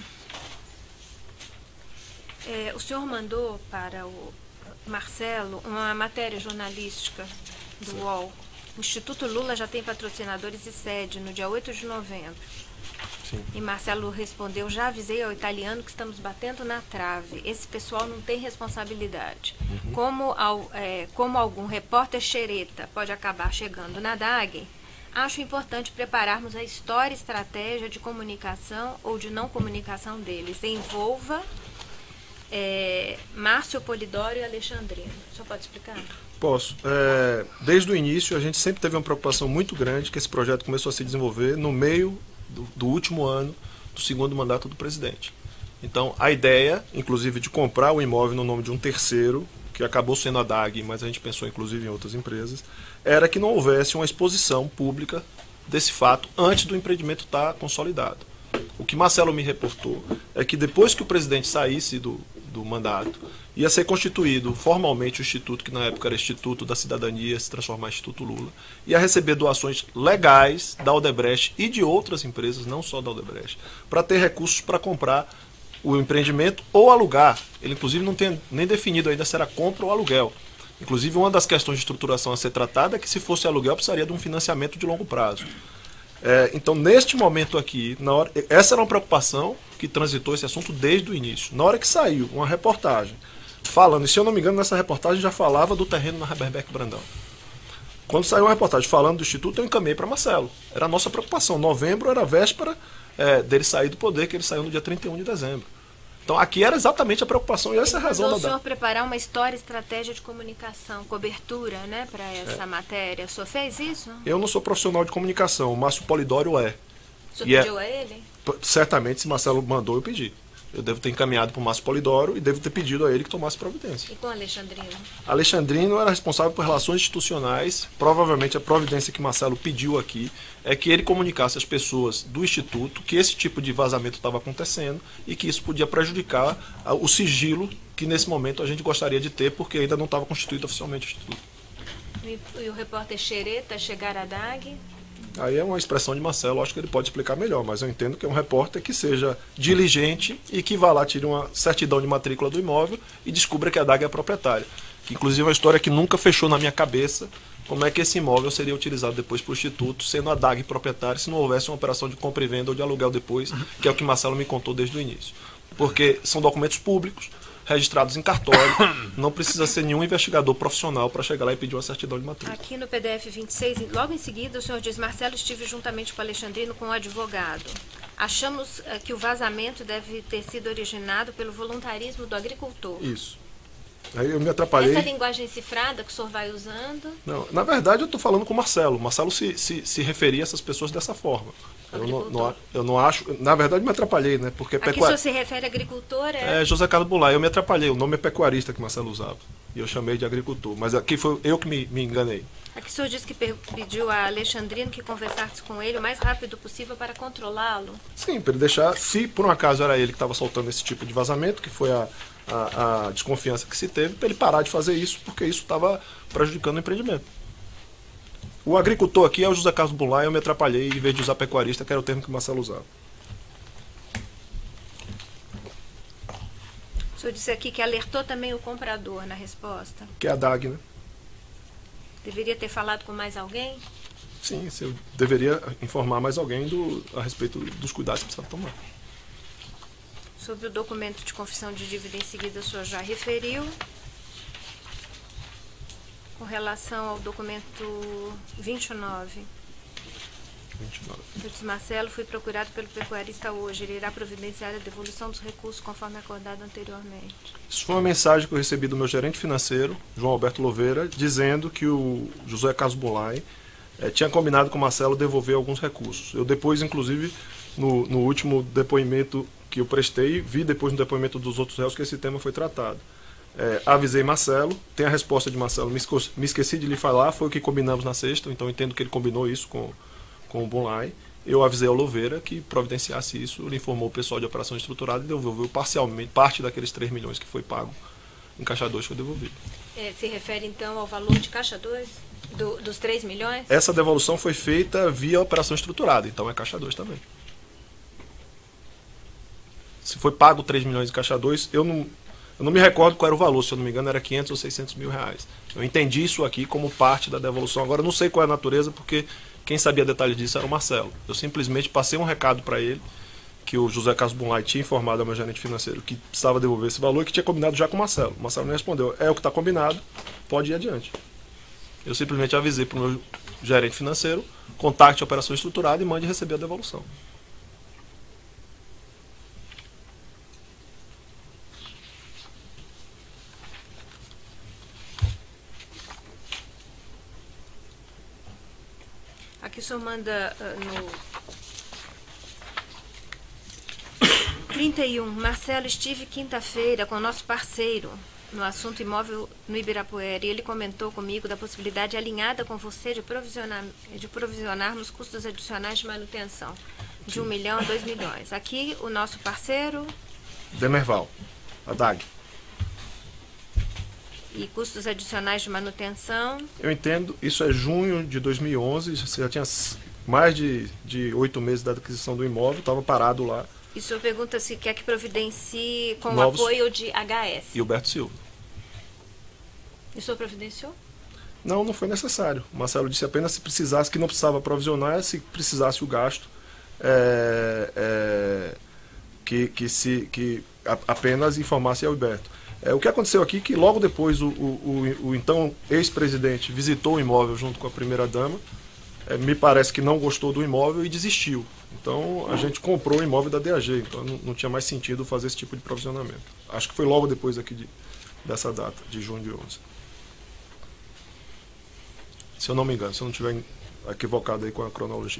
É, o senhor mandou para o Marcelo uma matéria jornalística do U O L. O Instituto Lula já tem patrocinadores e sede no dia oito de novembro. Sim. E Marcelo respondeu: já avisei ao italiano que estamos batendo na trave. Esse pessoal não tem responsabilidade. Uhum. Como, ao, é, como algum repórter xereta pode acabar chegando na D A G, acho importante prepararmos a história e estratégia de comunicação ou de não comunicação deles. Envolva é, Márcio Polidoro e Alexandrino. O senhor pode explicar? Posso. É, desde o início, a gente sempre teve uma preocupação muito grande que esse projeto começou a se desenvolver no meio do, do último ano do segundo mandato do presidente. Então, a ideia, inclusive, de comprar o imóvel no nome de um terceiro, que acabou sendo a D A G, mas a gente pensou, inclusive, em outras empresas, era que não houvesse uma exposição pública desse fato antes do empreendimento estar consolidado. O que Marcelo me reportou é que depois que o presidente saísse do, do mandato, ia ser constituído formalmente o Instituto, que na época era Instituto da Cidadania, se transformar em Instituto Lula, ia receber doações legais da Odebrecht e de outras empresas, não só da Odebrecht, para ter recursos para comprar o empreendimento ou alugar. Ele, inclusive, não tem nem definido ainda se era compra ou aluguel. Inclusive, uma das questões de estruturação a ser tratada é que, se fosse aluguel, precisaria de um financiamento de longo prazo. É, então, neste momento aqui, na hora, essa era uma preocupação que transitou esse assunto desde o início. Na hora que saiu uma reportagem falando, e se eu não me engano, nessa reportagem já falava do terreno na Reberbeck Brandão. Quando saiu uma reportagem falando do Instituto, eu encaminhei para Marcelo. Era a nossa preocupação. Novembro era a véspera é, dele sair do poder, que ele saiu no dia trinta e um de dezembro. Então, aqui era exatamente a preocupação e essa é a razão da... o senhor preparar uma história e estratégia de comunicação, cobertura, né, para essa é. matéria. O senhor fez isso? Eu não sou profissional de comunicação, o Márcio Polidoro é. O senhor e pediu é... a ele? Certamente, se Marcelo mandou, eu pedi. Eu devo ter encaminhado para o Márcio Polidoro e devo ter pedido a ele que tomasse providência. E com Alexandrino? Alexandrino era responsável por relações institucionais. Provavelmente a providência que Marcelo pediu aqui é que ele comunicasse às pessoas do Instituto que esse tipo de vazamento estava acontecendo e que isso podia prejudicar o sigilo que nesse momento a gente gostaria de ter, porque ainda não estava constituído oficialmente o Instituto. E, e o repórter xereta chegar à D A G? Aí é uma expressão de Marcelo, acho que ele pode explicar melhor, mas eu entendo que é um repórter que seja diligente e que vá lá, tire uma certidão de matrícula do imóvel e descubra que a D A G é proprietária. Que, inclusive, é uma história que nunca fechou na minha cabeça, como é que esse imóvel seria utilizado depois para o Instituto, sendo a D A G proprietária, se não houvesse uma operação de compra e venda ou de aluguel depois, que é o que Marcelo me contou desde o início. Porque são documentos públicos, registrados em cartório, não precisa ser nenhum investigador profissional para chegar lá e pedir uma certidão de matrícula. Aqui no P D F vinte e seis, logo em seguida, o senhor diz: Marcelo, estive juntamente com o Alexandrino com o advogado. Achamos uh, que o vazamento deve ter sido originado pelo voluntarismo do agricultor. Isso. Aí eu me atrapalhei. Essa linguagem cifrada que o senhor vai usando? Não, na verdade eu estou falando com o Marcelo. Marcelo se, se, se referia a essas pessoas dessa forma. Eu não, não, eu não acho... Na verdade me atrapalhei, né? Porque Aqui pecuar... o senhor se refere a agricultor? É, é José Carlos Bulay. Eu me atrapalhei. O nome é pecuarista que Marcelo usava. E eu chamei de agricultor. Mas aqui foi eu que me, me enganei. Aqui o senhor disse que pediu a Alexandrino que conversasse com ele o mais rápido possível para controlá-lo. Sim, para ele deixar... Se por um acaso era ele que estava soltando esse tipo de vazamento, que foi a, a, a desconfiança que se teve, para ele parar de fazer isso, porque isso estava prejudicando o empreendimento. O agricultor aqui é o José Carlos Bulay, eu me atrapalhei em vez de usar pecuarista, que era o termo que o Marcelo usava. senhor disse aqui que alertou também o comprador na resposta. Que é a D A G, né? Deveria ter falado com mais alguém? Sim, eu deveria informar mais alguém do, a respeito dos cuidados que precisava tomar. Sobre o documento de confissão de dívida em seguida, o senhor já referiu. Com relação ao documento vinte e nove. vinte e nove. Eu disse, Marcelo, fui procurado pelo pecuarista hoje. Ele irá providenciar a devolução dos recursos conforme acordado anteriormente. Isso foi uma mensagem que eu recebi do meu gerente financeiro, João Alberto Louveira, dizendo que o José Carlos Bulay eh, tinha combinado com o Marcelo devolver alguns recursos. Eu depois, inclusive, no, no último depoimento que eu prestei, vi depois no depoimento dos outros réus que esse tema foi tratado. É, avisei Marcelo, tem a resposta de Marcelo, me, esco, me esqueci de lhe falar, foi o que combinamos na sexta, então entendo que ele combinou isso com, com o Bulay. Eu avisei ao Louveira que providenciasse isso, ele informou o pessoal de operação estruturada e devolveu parcialmente, parte daqueles três milhões que foi pago em Caixa dois foi devolvido. É, se refere então ao valor de Caixa dois, do, dos três milhões? Essa devolução foi feita via operação estruturada, então é Caixa dois também. Se foi pago três milhões em Caixa dois, eu não... Eu não me recordo qual era o valor, se eu não me engano era quinhentos ou seiscentos mil reais. Eu entendi isso aqui como parte da devolução. Agora eu não sei qual é a natureza, porque quem sabia detalhes disso era o Marcelo. Eu simplesmente passei um recado para ele, que o José Carlos Bulay tinha informado ao meu gerente financeiro que precisava devolver esse valor e que tinha combinado já com o Marcelo. O Marcelo me respondeu, é o que está combinado, pode ir adiante. Eu simplesmente avisei para o meu gerente financeiro, contacte a operação estruturada e mande receber a devolução. Aqui o senhor manda uh, no trinta e um. Marcelo, estive quinta-feira com o nosso parceiro no assunto imóvel no Ibirapuera e ele comentou comigo da possibilidade alinhada com você de, provisionar, de provisionarmos custos adicionais de manutenção de um milhão a dois milhões. Aqui o nosso parceiro... Demerval, a D A G. E custos adicionais de manutenção? Eu entendo, isso é junho de dois mil e onze, você já tinha mais de, de oito meses da aquisição do imóvel, estava parado lá. E o senhor pergunta se quer que providencie com Novos... o apoio de H S. E Huberto Silva. E o senhor providenciou? Não, não foi necessário. O Marcelo disse apenas se precisasse, que não precisava provisionar, se precisasse o gasto, é, é, que, que, se, que a, apenas informasse ao Huberto. É, o que aconteceu aqui é que logo depois o, o, o, o então ex-presidente visitou o imóvel junto com a primeira-dama, é, me parece que não gostou do imóvel e desistiu. Então a gente comprou o imóvel da D A G, então não, não tinha mais sentido fazer esse tipo de provisionamento. Acho que foi logo depois aqui de, dessa data, de junho de onze. Se eu não me engano, se eu não estiver equivocado aí com a cronologia.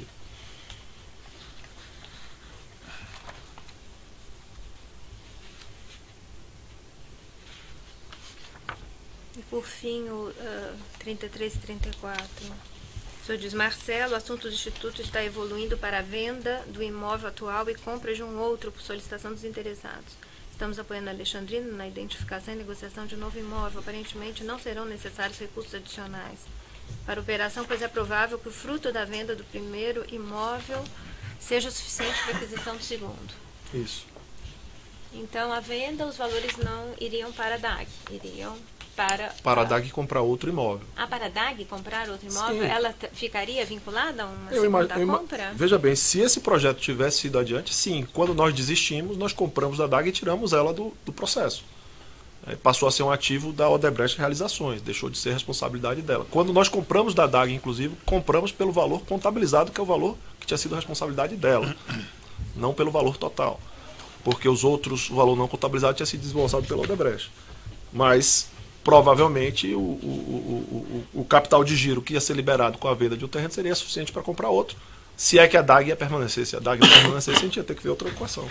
E por fim, o uh, trinta e três e trinta e quatro. O senhor diz, Marcelo, o assunto do Instituto está evoluindo para a venda do imóvel atual e compra de um outro por solicitação dos interessados. Estamos apoiando a Alexandrina na identificação e negociação de um novo imóvel. Aparentemente não serão necessários recursos adicionais para a operação, pois é provável que o fruto da venda do primeiro imóvel seja suficiente para a aquisição do segundo. Isso. Então, a venda, os valores não iriam para a D A G, iriam para... Para a D A G comprar outro imóvel. Ah, para a D A G comprar outro imóvel, Sim. ela ficaria vinculada a uma Eu segunda imag- eu ima- compra? Veja bem, se esse projeto tivesse ido adiante, sim. Quando nós desistimos, nós compramos a D A G e tiramos ela do, do processo. É, passou a ser um ativo da Odebrecht Realizações, deixou de ser responsabilidade dela. Quando nós compramos da D A G, inclusive, compramos pelo valor contabilizado, que é o valor que tinha sido responsabilidade dela, não pelo valor total. Porque os outros, o valor não contabilizado tinha sido desembolsado pela Odebrecht. Mas, provavelmente, o, o, o, o, o capital de giro que ia ser liberado com a venda de um terreno seria suficiente para comprar outro, se é que a D A G ia permanecer. Se a D A G ia permanecer, a gente ia ter que ver outra equação.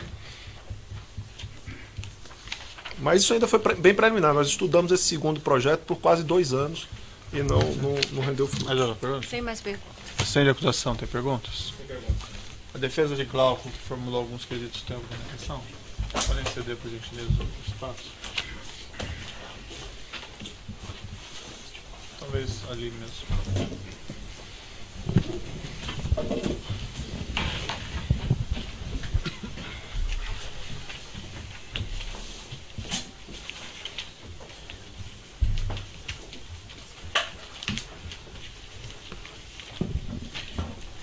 Mas isso ainda foi bem preliminar. Nós estudamos esse segundo projeto por quase dois anos e não, não, não rendeu fruto. Mais outra pergunta? Sem mais perguntas. Sem de acusação, tem perguntas? Tem perguntas. A defesa de Glauco, que formulou alguns quesitos, tem alguma questão? Podem ceder, por gentileza, o espaço. Talvez ali mesmo.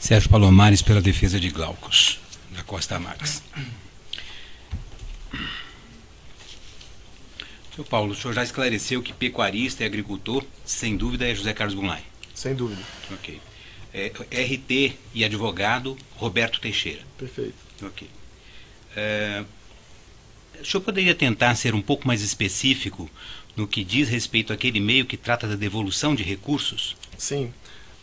Sérgio Palomares, pela defesa de Glaucus, da Costa Max. Senhor Paulo, o senhor já esclareceu que pecuarista e agricultor, sem dúvida, é José Carlos Bunlai. Sem dúvida. Ok. É, R T e advogado, Roberto Teixeira. Perfeito. Ok. É, o senhor poderia tentar ser um pouco mais específico no que diz respeito àquele e-mail que trata da devolução de recursos? Sim.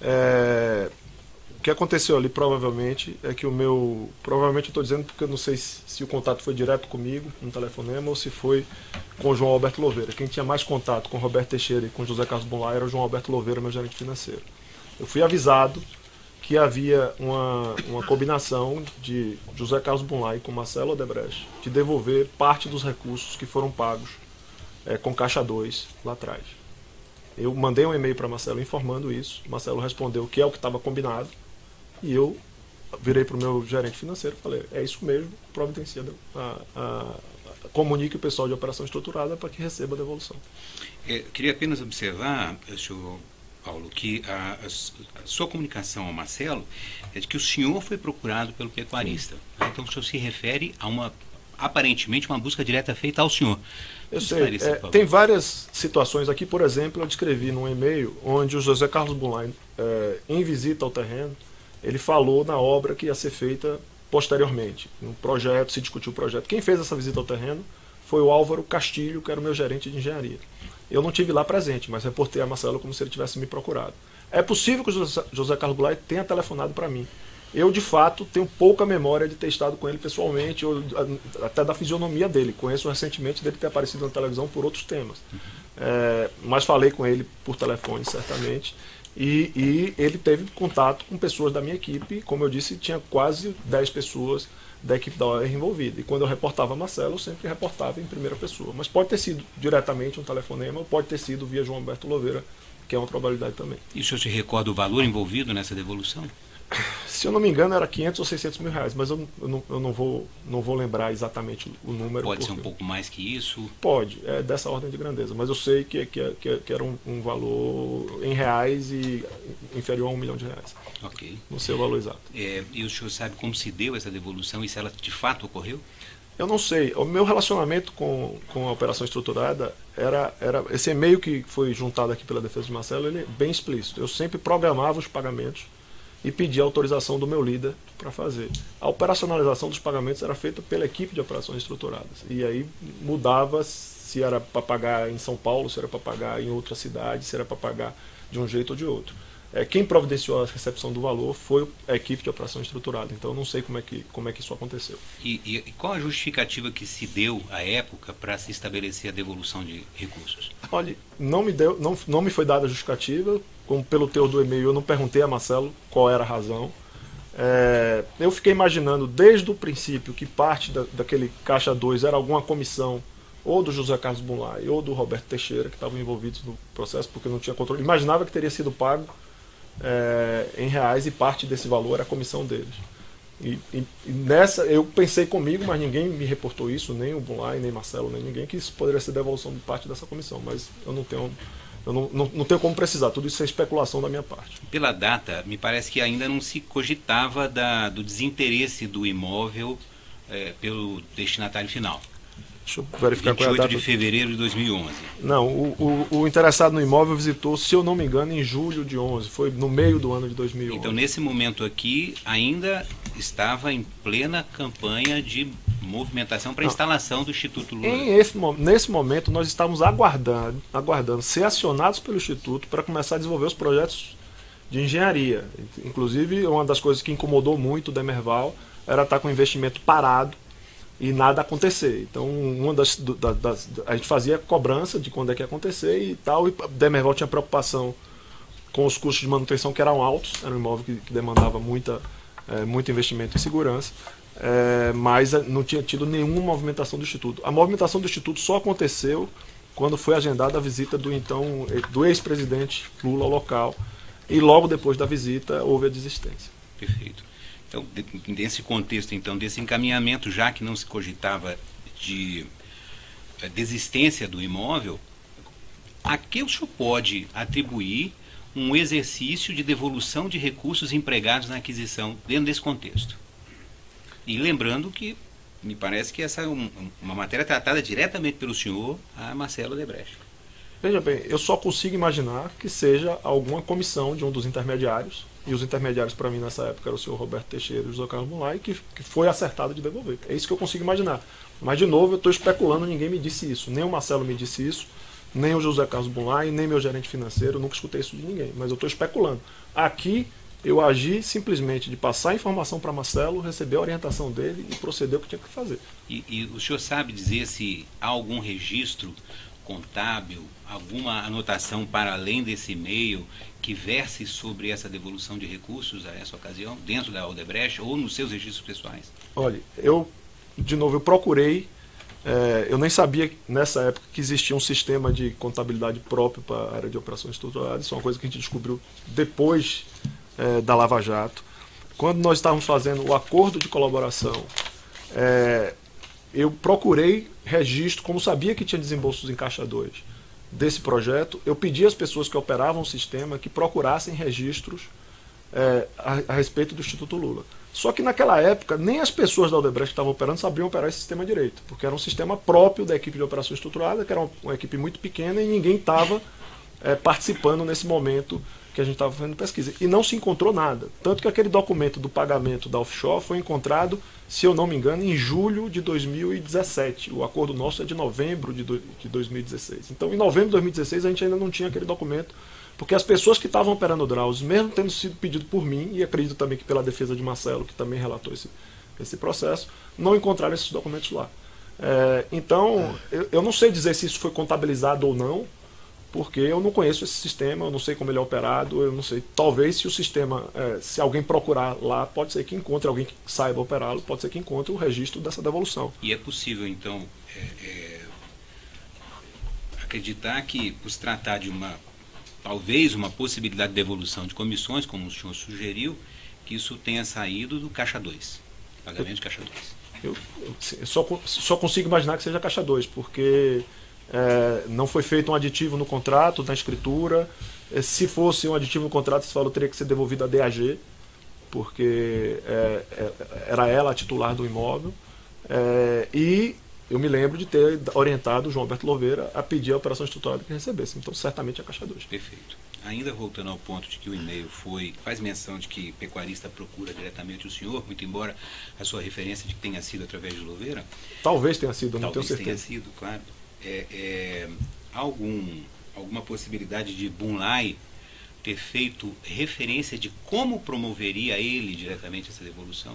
É, o que aconteceu ali provavelmente é que o meu... Provavelmente eu estou dizendo porque eu não sei se, se o contato foi direto comigo, no telefonema, ou se foi com o João Alberto Louveira. Quem tinha mais contato com o Roberto Teixeira e com o José Carlos Bunlai era o João Alberto Louveira, meu gerente financeiro. Eu fui avisado que havia uma, uma combinação de José Carlos Bunlai com Marcelo Odebrecht de devolver parte dos recursos que foram pagos é, com Caixa dois lá atrás. Eu mandei um e-mail para Marcelo informando isso, Marcelo respondeu que é o que estava combinado, e eu virei para o meu gerente financeiro e falei, é isso mesmo, providencia, a, a, a, comunique o pessoal de operação estruturada para que receba a devolução. É, queria apenas observar, senhor Paulo, que a, a, a sua comunicação ao Marcelo é de que o senhor foi procurado pelo pecuarista. Sim. Então o senhor se refere a uma, aparentemente, uma busca direta feita ao senhor. Eu sei, é, tem várias situações aqui, por exemplo, eu descrevi num e-mail onde o José Carlos Bunlai, é, em visita ao terreno, ele falou na obra que ia ser feita posteriormente. No projeto, se discutiu o projeto. Quem fez essa visita ao terreno foi o Álvaro Castilho, que era o meu gerente de engenharia. Eu não tive lá presente, mas reportei a Marcelo como se ele tivesse me procurado. É possível que o José, José Carlos Bunlai tenha telefonado para mim. Eu, de fato, tenho pouca memória de ter estado com ele pessoalmente, ou até da fisionomia dele. Conheço recentemente dele ter aparecido na televisão por outros temas. É, mas falei com ele por telefone, certamente. E, e ele teve contato com pessoas da minha equipe. Como eu disse, tinha quase dez pessoas da equipe da O R envolvida. E quando eu reportava a Marcelo, eu sempre reportava em primeira pessoa. Mas pode ter sido diretamente um telefonema, ou pode ter sido via João Alberto Louveira, que é uma probabilidade também. E o senhor se recorda o valor envolvido nessa devolução? Se eu não me engano, era quinhentos ou seiscentos mil reais, mas eu, eu, não, eu não, vou, não vou lembrar exatamente o número. Pode ser um pouco mais que isso? Pode, é dessa ordem de grandeza, mas eu sei que, que, que, que era um, um valor em reais e inferior a um milhão de reais. Ok. Não sei o valor exato. É, e o senhor sabe como se deu essa devolução e se ela de fato ocorreu? Eu não sei. O meu relacionamento com, com a operação estruturada era, era... Esse e-mail que foi juntado aqui pela defesa de Marcelo, ele é bem explícito. Eu sempre programava os pagamentos e pedi a autorização do meu líder para fazer. A operacionalização dos pagamentos era feita pela equipe de operações estruturadas. E aí mudava se era para pagar em São Paulo, se era para pagar em outra cidade, se era para pagar de um jeito ou de outro. É, quem providenciou a recepção do valor foi a equipe de operação estruturada. Então eu não sei como é que, como é que isso aconteceu. E, e qual a justificativa que se deu à época para se estabelecer a devolução de recursos? Olha, não me, deu, não, não me foi dada a justificativa. Como pelo teor do e-mail, eu não perguntei a Marcelo qual era a razão. É, eu fiquei imaginando desde o princípio que parte da, daquele Caixa dois era alguma comissão ou do José Carlos Bunlai ou do Roberto Teixeira, que estavam envolvidos no processo, porque não tinha controle. Imaginava que teria sido pago é, em reais e parte desse valor era a comissão deles. E, e, e nessa, eu pensei comigo, mas ninguém me reportou isso, nem o Bunlai, nem Marcelo, nem ninguém, que isso poderia ser devolução de parte dessa comissão, mas eu não tenho... Eu não, não, não tenho como precisar, tudo isso é especulação da minha parte. Pela data, me parece que ainda não se cogitava da, do desinteresse do imóvel é, pelo destinatário final. Deixa eu verificar qual é a data. vinte e oito de fevereiro de dois mil e onze. Não, o, o, o interessado no imóvel visitou, se eu não me engano, em julho de onze, foi no meio do ano de dois mil e onze. Então, nesse momento aqui, ainda estava em plena campanha de movimentação para a instalação do Instituto Lula. Em esse, nesse momento, nós estávamos aguardando, aguardando ser acionados pelo Instituto para começar a desenvolver os projetos de engenharia. Inclusive, uma das coisas que incomodou muito o Demerval era estar com o investimento parado e nada acontecer. Então, uma das, das, das, a gente fazia cobrança de quando é que ia acontecer e tal, e o Demerval tinha preocupação com os custos de manutenção que eram altos, era um imóvel que, que demandava muita, é, muito investimento em segurança. É, mas não tinha tido nenhuma movimentação do Instituto. A movimentação do Instituto só aconteceu quando foi agendada a visita do então do ex-presidente Lula ao local, e logo depois da visita houve a desistência. Perfeito. Então, nesse contexto, então, desse encaminhamento, já que não se cogitava de desistência do imóvel, a que o senhor pode atribuir um exercício de devolução de recursos empregados na aquisição dentro desse contexto. E lembrando que me parece que essa é um, uma matéria tratada diretamente pelo senhor a Marcelo Odebrecht. Veja bem, eu só consigo imaginar que seja alguma comissão de um dos intermediários, e os intermediários para mim nessa época eram o senhor Roberto Teixeira e o José Carlos Bulay, que, que foi acertado de devolver. É isso que eu consigo imaginar. Mas, de novo, eu estou especulando, ninguém me disse isso. Nem o Marcelo me disse isso, nem o José Carlos Bulay, nem meu gerente financeiro, eu nunca escutei isso de ninguém. Mas eu estou especulando. Aqui, eu agi simplesmente de passar a informação para Marcelo, receber a orientação dele e proceder o que tinha que fazer. E, e o senhor sabe dizer se há algum registro contábil, alguma anotação para além desse e-mail que verse sobre essa devolução de recursos a essa ocasião, dentro da Odebrecht ou nos seus registros pessoais? Olha, eu, de novo, eu procurei, é, eu nem sabia nessa época que existia um sistema de contabilidade próprio para a área de operações estruturadas, isso é uma coisa que a gente descobriu depois é, da Lava Jato. Quando nós estávamos fazendo o acordo de colaboração, é, eu procurei registro, como sabia que tinha desembolsos em Caixa dois desse projeto, eu pedi às pessoas que operavam o sistema que procurassem registros é, a, a respeito do Instituto Lula. Só que naquela época, nem as pessoas da Odebrecht que estavam operando sabiam operar esse sistema direito, porque era um sistema próprio da equipe de operação estruturada, que era uma, uma equipe muito pequena e ninguém estava é, participando nesse momento que a gente estava fazendo pesquisa. E não se encontrou nada. Tanto que aquele documento do pagamento da offshore foi encontrado, se eu não me engano, em julho de dois mil e dezessete. O acordo nosso é de novembro de, do, de dois mil e dezesseis. Então, em novembro de dois mil e dezesseis, a gente ainda não tinha aquele documento, porque as pessoas que estavam operando o Drauzio, mesmo tendo sido pedido por mim, e acredito também que pela defesa de Marcelo, que também relatou esse, esse processo, não encontraram esses documentos lá. É, então, eu, eu não sei dizer se isso foi contabilizado ou não, porque eu não conheço esse sistema, eu não sei como ele é operado, eu não sei. Talvez se o sistema, é, se alguém procurar lá, pode ser que encontre alguém que saiba operá-lo, pode ser que encontre o registro dessa devolução. E é possível, então, é, é, acreditar que, por se tratar de uma, talvez uma possibilidade de devolução de comissões, como o senhor sugeriu, que isso tenha saído do Caixa dois, pagamento de Caixa dois. Eu, eu só, só consigo imaginar que seja Caixa dois, porque É, não foi feito um aditivo no contrato, na escritura. É, se fosse um aditivo no contrato, você falou, teria que ser devolvido a D A G, porque é, é, era ela a titular do imóvel. É, e eu me lembro de ter orientado o João Alberto Louveira a pedir a operação estruturada que recebesse. Então, certamente é Caixa dois. Perfeito. Ainda voltando ao ponto de que o e-mail foi, faz menção de que pecuarista procura diretamente o senhor, muito embora a sua referência de que tenha sido através de Louveira. Talvez tenha sido, eu não talvez tenho certeza. tenha sido, claro. É, é, algum, alguma possibilidade de Bulay ter feito referência de como promoveria ele diretamente essa devolução?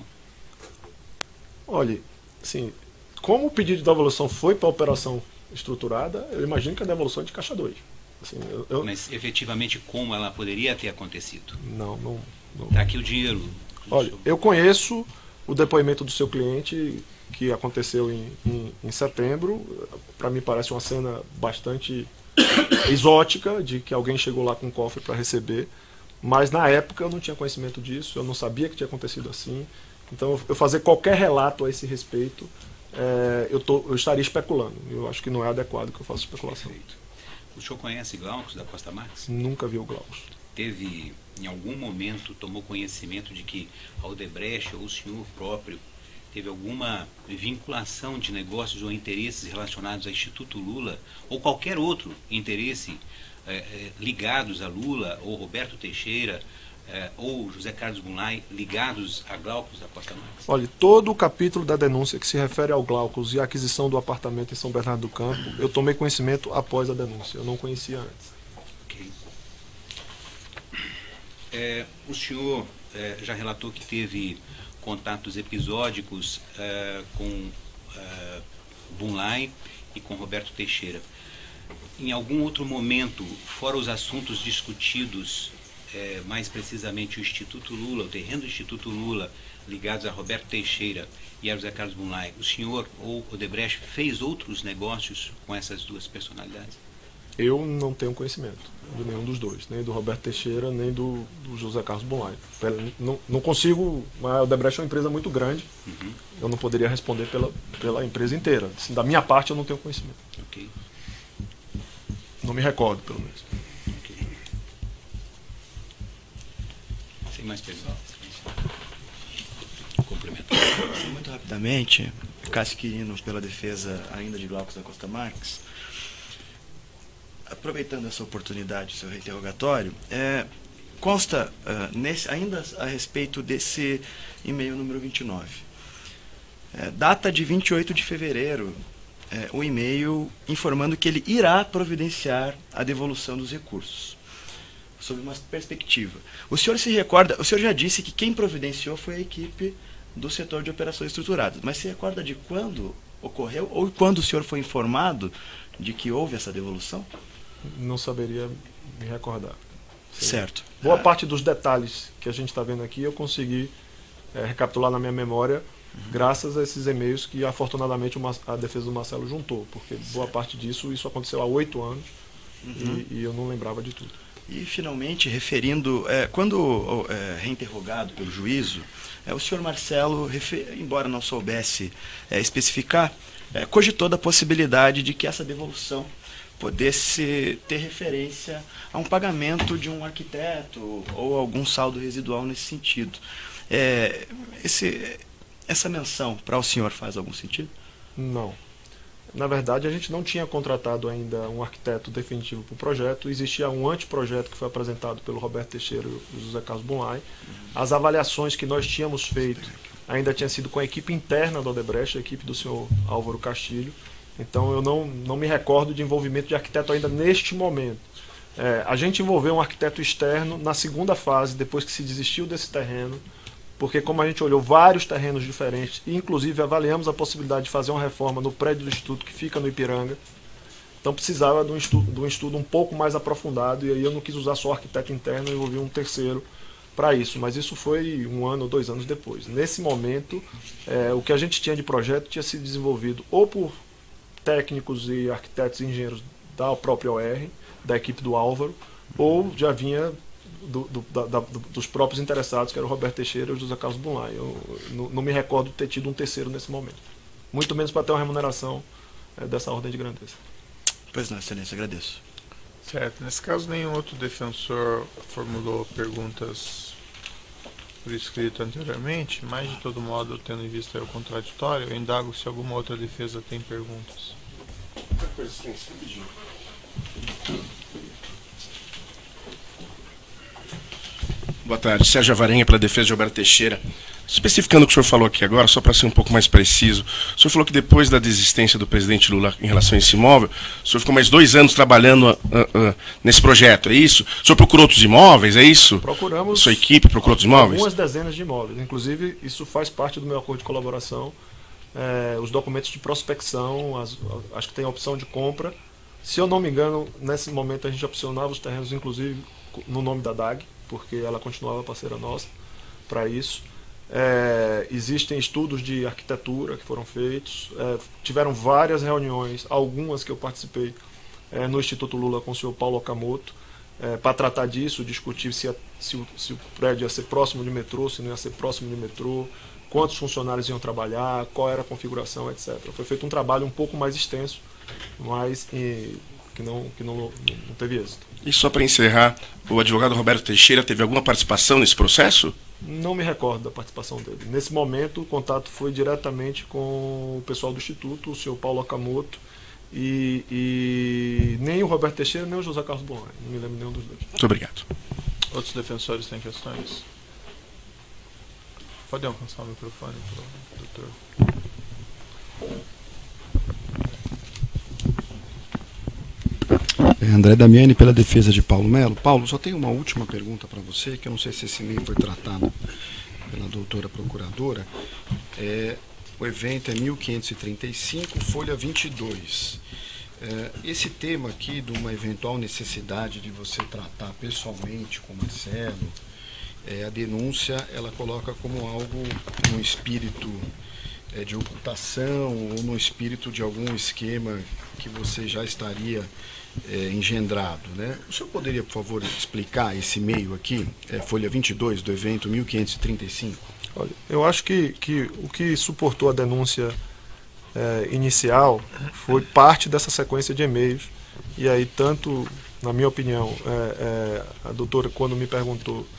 Olha, assim, como o pedido de devolução foi para a operação estruturada, eu imagino que a devolução é de Caixa dois. Assim, eu, eu... Mas efetivamente como ela poderia ter acontecido? Não, não. não. Está aqui o dinheiro. Olha, eu conheço o depoimento do seu cliente, que aconteceu em, em, em setembro. Para mim parece uma cena bastante exótica, de que alguém chegou lá com um cofre para receber, mas na época eu não tinha conhecimento disso, eu não sabia que tinha acontecido assim. Então eu fazer qualquer relato a esse respeito, é, eu, tô, eu estaria especulando. Eu acho que não é adequado que eu faça especulação. Perfeito. O senhor conhece Glaucus da Costa Marques? Nunca vi o Glaucus. Teve, em algum momento, tomou conhecimento de que a Odebrecht ou o senhor próprio teve alguma vinculação de negócios ou interesses relacionados ao Instituto Lula, ou qualquer outro interesse é, é, ligados a Lula, ou Roberto Teixeira, é, ou José Carlos Bulay, ligados a Glaucus da Costa Marques? Olha, todo o capítulo da denúncia que se refere ao Glaucus e à aquisição do apartamento em São Bernardo do Campo, eu tomei conhecimento após a denúncia, eu não conhecia antes. Ok. É, o senhor é, já relatou que teve contatos episódicos uh, com uh, Bulay e com Roberto Teixeira. Em algum outro momento, fora os assuntos discutidos, eh, mais precisamente o Instituto Lula, o terreno do Instituto Lula, ligados a Roberto Teixeira e a José Carlos Bulay, o senhor ou Odebrecht fez outros negócios com essas duas personalidades? Eu não tenho conhecimento de nenhum dos dois, nem do Roberto Teixeira, nem do, do José Carlos Bulay. Não, não consigo, a Odebrecht é uma empresa muito grande, uhum. Eu não poderia responder pela, pela empresa inteira. Assim, da minha parte, eu não tenho conhecimento. Ok. Não me recordo, pelo menos. Okay. Sem mais perguntas. Complementar. Muito rapidamente, Cássio Quirino, pela defesa ainda de Glaucus da Costa Marques. Aproveitando essa oportunidade, seu reinterrogatório, é, consta uh, nesse, ainda a respeito desse e-mail número vinte e nove. É, data de vinte e oito de fevereiro, é, o e-mail informando que ele irá providenciar a devolução dos recursos, sob uma perspectiva. O senhor se recorda, o senhor já disse que quem providenciou foi a equipe do setor de operações estruturadas, mas se recorda de quando ocorreu ou quando o senhor foi informado de que houve essa devolução? Não saberia me recordar. Sim. Certo. Boa ah. parte dos detalhes que a gente está vendo aqui eu consegui é, recapitular na minha memória, uhum. graças a esses e-mails que afortunadamente uma, a defesa do Marcelo juntou, porque certo. boa parte disso, isso aconteceu há oito anos uhum. e, e eu não lembrava de tudo. E finalmente, referindo, é, quando é, reinterrogado pelo juízo, é, o senhor Marcelo, refer, embora não soubesse é, especificar, é, cogitou da possibilidade de que essa devolução pudesse ter referência a um pagamento de um arquiteto ou algum saldo residual nesse sentido. É, esse, essa menção para o senhor faz algum sentido? Não. Na verdade, a gente não tinha contratado ainda um arquiteto definitivo para o projeto. Existia um anteprojeto que foi apresentado pelo Roberto Teixeira e o José Carlos Bunlai. As avaliações que nós tínhamos feito ainda tinham sido com a equipe interna do Odebrecht, a equipe do senhor Álvaro Castilho. Então, eu não, não me recordo de envolvimento de arquiteto ainda neste momento. É, a gente envolveu um arquiteto externo na segunda fase, depois que se desistiu desse terreno, porque como a gente olhou vários terrenos diferentes, e inclusive avaliamos a possibilidade de fazer uma reforma no prédio do Instituto que fica no Ipiranga, então precisava de um estudo, de um estudo um pouco mais aprofundado, e aí eu não quis usar só arquiteto interno, eu envolvi um terceiro para isso, mas isso foi um ano ou dois anos depois. Nesse momento, é, o que a gente tinha de projeto tinha sido desenvolvido ou por técnicos e arquitetos e engenheiros da própria O R, da equipe do Álvaro, ou já vinha do, do, da, da, dos próprios interessados, que era o Roberto Teixeira e o José Carlos Bunlai. Eu não, não me recordo de ter tido um terceiro nesse momento. Muito menos para ter uma remuneração é, dessa ordem de grandeza. Pois não, excelência, agradeço. Certo. Nesse caso, nenhum outro defensor formulou perguntas por escrito anteriormente, mas de todo modo, tendo em vista o contraditório, eu indago se alguma outra defesa tem perguntas. Boa tarde, Sérgio Avarenha pela defesa de Roberto Teixeira. Especificando o que o senhor falou aqui agora, só para ser um pouco mais preciso, o senhor falou que depois da desistência do presidente Lula em relação a esse imóvel, o senhor ficou mais dois anos trabalhando uh, uh, nesse projeto, é isso? O senhor procurou outros imóveis, é isso? Procuramos. Sua equipe procurou outros imóveis? Algumas dezenas de imóveis. Inclusive, isso faz parte do meu acordo de colaboração. É, os documentos de prospecção, as, acho que tem a opção de compra. Se eu não me engano, nesse momento a gente opcionava os terrenos, inclusive no nome da D A G, porque ela continuava parceira nossa para isso. É, existem estudos de arquitetura que foram feitos, é, tiveram várias reuniões, algumas que eu participei é, no Instituto Lula com o senhor Paulo Okamoto, é, para tratar disso, discutir se, a, se, o, se o prédio ia ser próximo de metrô, se não ia ser próximo de metrô, quantos funcionários iam trabalhar, qual era a configuração, etcétera. Foi feito um trabalho um pouco mais extenso, mas e, que, não, que não, não teve êxito. E só para encerrar, o advogado Roberto Teixeira teve alguma participação nesse processo? Não me recordo da participação dele. Nesse momento, o contato foi diretamente com o pessoal do Instituto, o senhor Paulo Okamoto, e, e nem o Roberto Teixeira, nem o José Carlos Bunlai. Não me lembro nenhum dos dois. Muito obrigado. Outros defensores têm questões? Pode alcançar o microfone, doutor. André Damiani pela defesa de Paulo Melo. Paulo, só tenho uma última pergunta para você, que eu não sei se esse e-mail foi tratado pela doutora procuradora. É, o evento é mil quinhentos e trinta e cinco, folha vinte e dois. É, esse tema aqui de uma eventual necessidade de você tratar pessoalmente com o Marcelo, é, a denúncia ela coloca como algo no espírito é, de ocultação ou no espírito de algum esquema que você já estaria É, engendrado, né? O senhor poderia, por favor, explicar esse e-mail aqui, é, folha vinte e dois do evento mil quinhentos e trinta e cinco? Olha, eu acho que, que o que suportou a denúncia é, inicial foi parte dessa sequência de e-mails, e aí tanto, na minha opinião, é, é, a doutora, quando me perguntou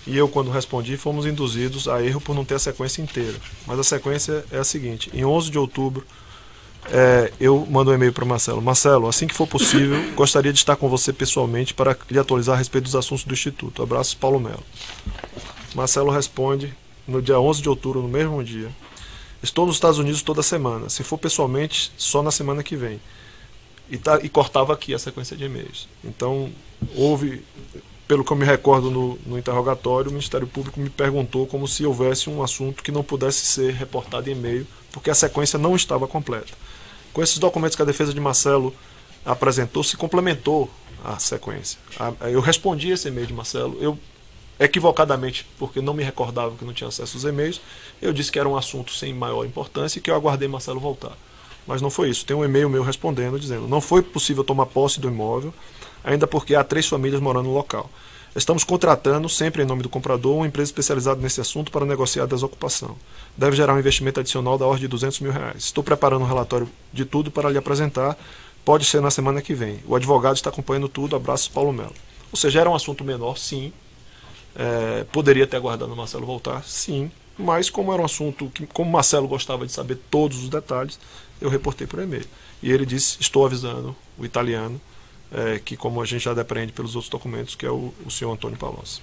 e eu, quando respondi, fomos induzidos a erro por não ter a sequência inteira. Mas a sequência é a seguinte: em onze de outubro, é, eu mando um e-mail para Marcelo. Marcelo, assim que for possível, gostaria de estar com você pessoalmente para lhe atualizar a respeito dos assuntos do Instituto. Abraços, Paulo Melo. Marcelo responde no dia onze de outubro, no mesmo dia: estou nos Estados Unidos toda semana. Se for pessoalmente, só na semana que vem. E, tá, e cortava aqui a sequência de e-mails. Então, houve, pelo que eu me recordo no, no interrogatório, o Ministério Público me perguntou como se houvesse um assunto que não pudesse ser reportado em e-mail, porque a sequência não estava completa. Com esses documentos que a defesa de Marcelo apresentou, se complementou a sequência. A, eu respondi esse e-mail de Marcelo, eu, equivocadamente, porque não me recordava que não tinha acesso aos e-mails, eu disse que era um assunto sem maior importância e que eu aguardei Marcelo voltar. Mas não foi isso. Tem um e-mail meu respondendo, dizendo: não foi possível tomar posse do imóvel, ainda porque há três famílias morando no local. Estamos contratando, sempre em nome do comprador, uma empresa especializada nesse assunto para negociar a desocupação. Deve gerar um investimento adicional da ordem de duzentos mil reais. Estou preparando um relatório de tudo para lhe apresentar. Pode ser na semana que vem. O advogado está acompanhando tudo. Abraços, Paulo Melo. Ou seja, era um assunto menor, sim. É, poderia ter aguardado o Marcelo voltar, sim. Mas como era um assunto que, como o Marcelo gostava de saber todos os detalhes, eu reportei por e-mail. E ele disse: estou avisando o italiano, é, que como a gente já depreende pelos outros documentos, que é o, o senhor Antônio Palocci.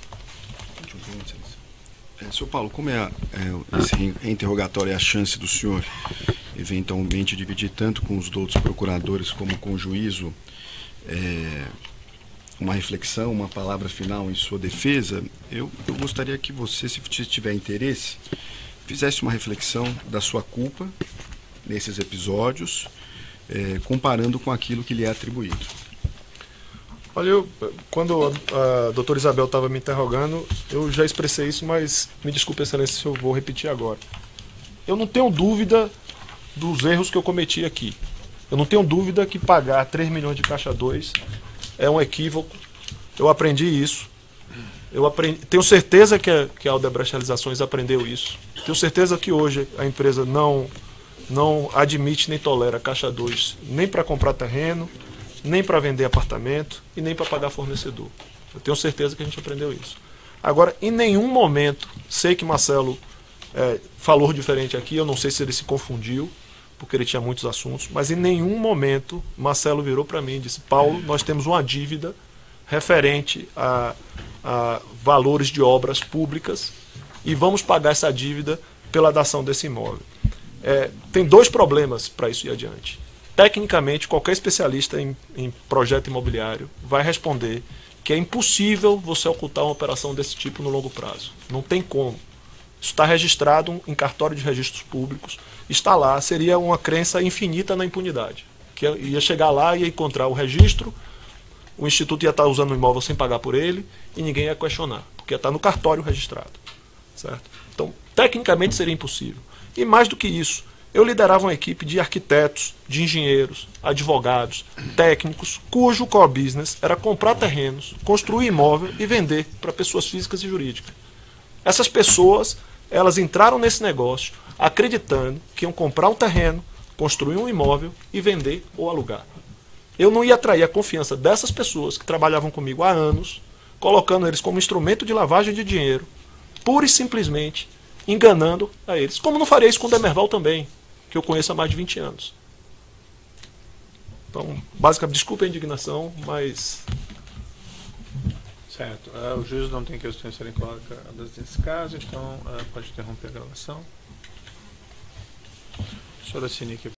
É, senhor Paulo, como é, é esse interrogatório é a chance do senhor eventualmente dividir tanto com os outros procuradores como com o juízo, é, uma reflexão, uma palavra final em sua defesa, eu, eu gostaria que você, se tiver interesse, fizesse uma reflexão da sua culpa nesses episódios, é, comparando com aquilo que lhe é atribuído. Olha, eu, quando a, a doutora Isabel estava me interrogando, eu já expressei isso, mas me desculpe, excelência, se eu vou repetir agora. Eu não tenho dúvida dos erros que eu cometi aqui. Eu não tenho dúvida que pagar três milhões de caixa dois é um equívoco. Eu aprendi isso. Eu aprendi, tenho certeza que a, que a Aldebrecht Realizações aprendeu isso. Tenho certeza que hoje a empresa não, não admite nem tolera caixa dois, nem para comprar terreno, nem para vender apartamento e nem para pagar fornecedor. Eu tenho certeza que a gente aprendeu isso. Agora, em nenhum momento, sei que Marcelo é, falou diferente aqui, eu não sei se ele se confundiu, porque ele tinha muitos assuntos, mas em nenhum momento Marcelo virou para mim e disse: Paulo, nós temos uma dívida referente a, a valores de obras públicas e vamos pagar essa dívida pela dação desse imóvel. É, tem dois problemas para isso ir adiante. Tecnicamente, qualquer especialista em, em projeto imobiliário vai responder que é impossível você ocultar uma operação desse tipo no longo prazo. Não tem como. Isso está registrado em cartório de registros públicos, está lá, seria uma crença infinita na impunidade. Que ia chegar lá e ia encontrar o registro, o Instituto ia estar usando o imóvel sem pagar por ele e ninguém ia questionar, porque ia estar no cartório registrado. Certo? Então, tecnicamente seria impossível. E mais do que isso, eu liderava uma equipe de arquitetos, de engenheiros, advogados, técnicos, cujo core business era comprar terrenos, construir imóvel e vender para pessoas físicas e jurídicas. Essas pessoas, elas entraram nesse negócio acreditando que iam comprar um terreno, construir um imóvel e vender ou alugar. Eu não ia atrair a confiança dessas pessoas que trabalhavam comigo há anos, colocando eles como instrumento de lavagem de dinheiro, pura e simplesmente enganando a eles. Como não faria isso com o Demerval também, que eu conheço há mais de vinte anos. Então, basicamente, desculpa a indignação, mas... Certo. Uh, o juiz não tem questões a serem colocadas nesse caso, então uh, pode interromper a gravação. O senhor assine aqui.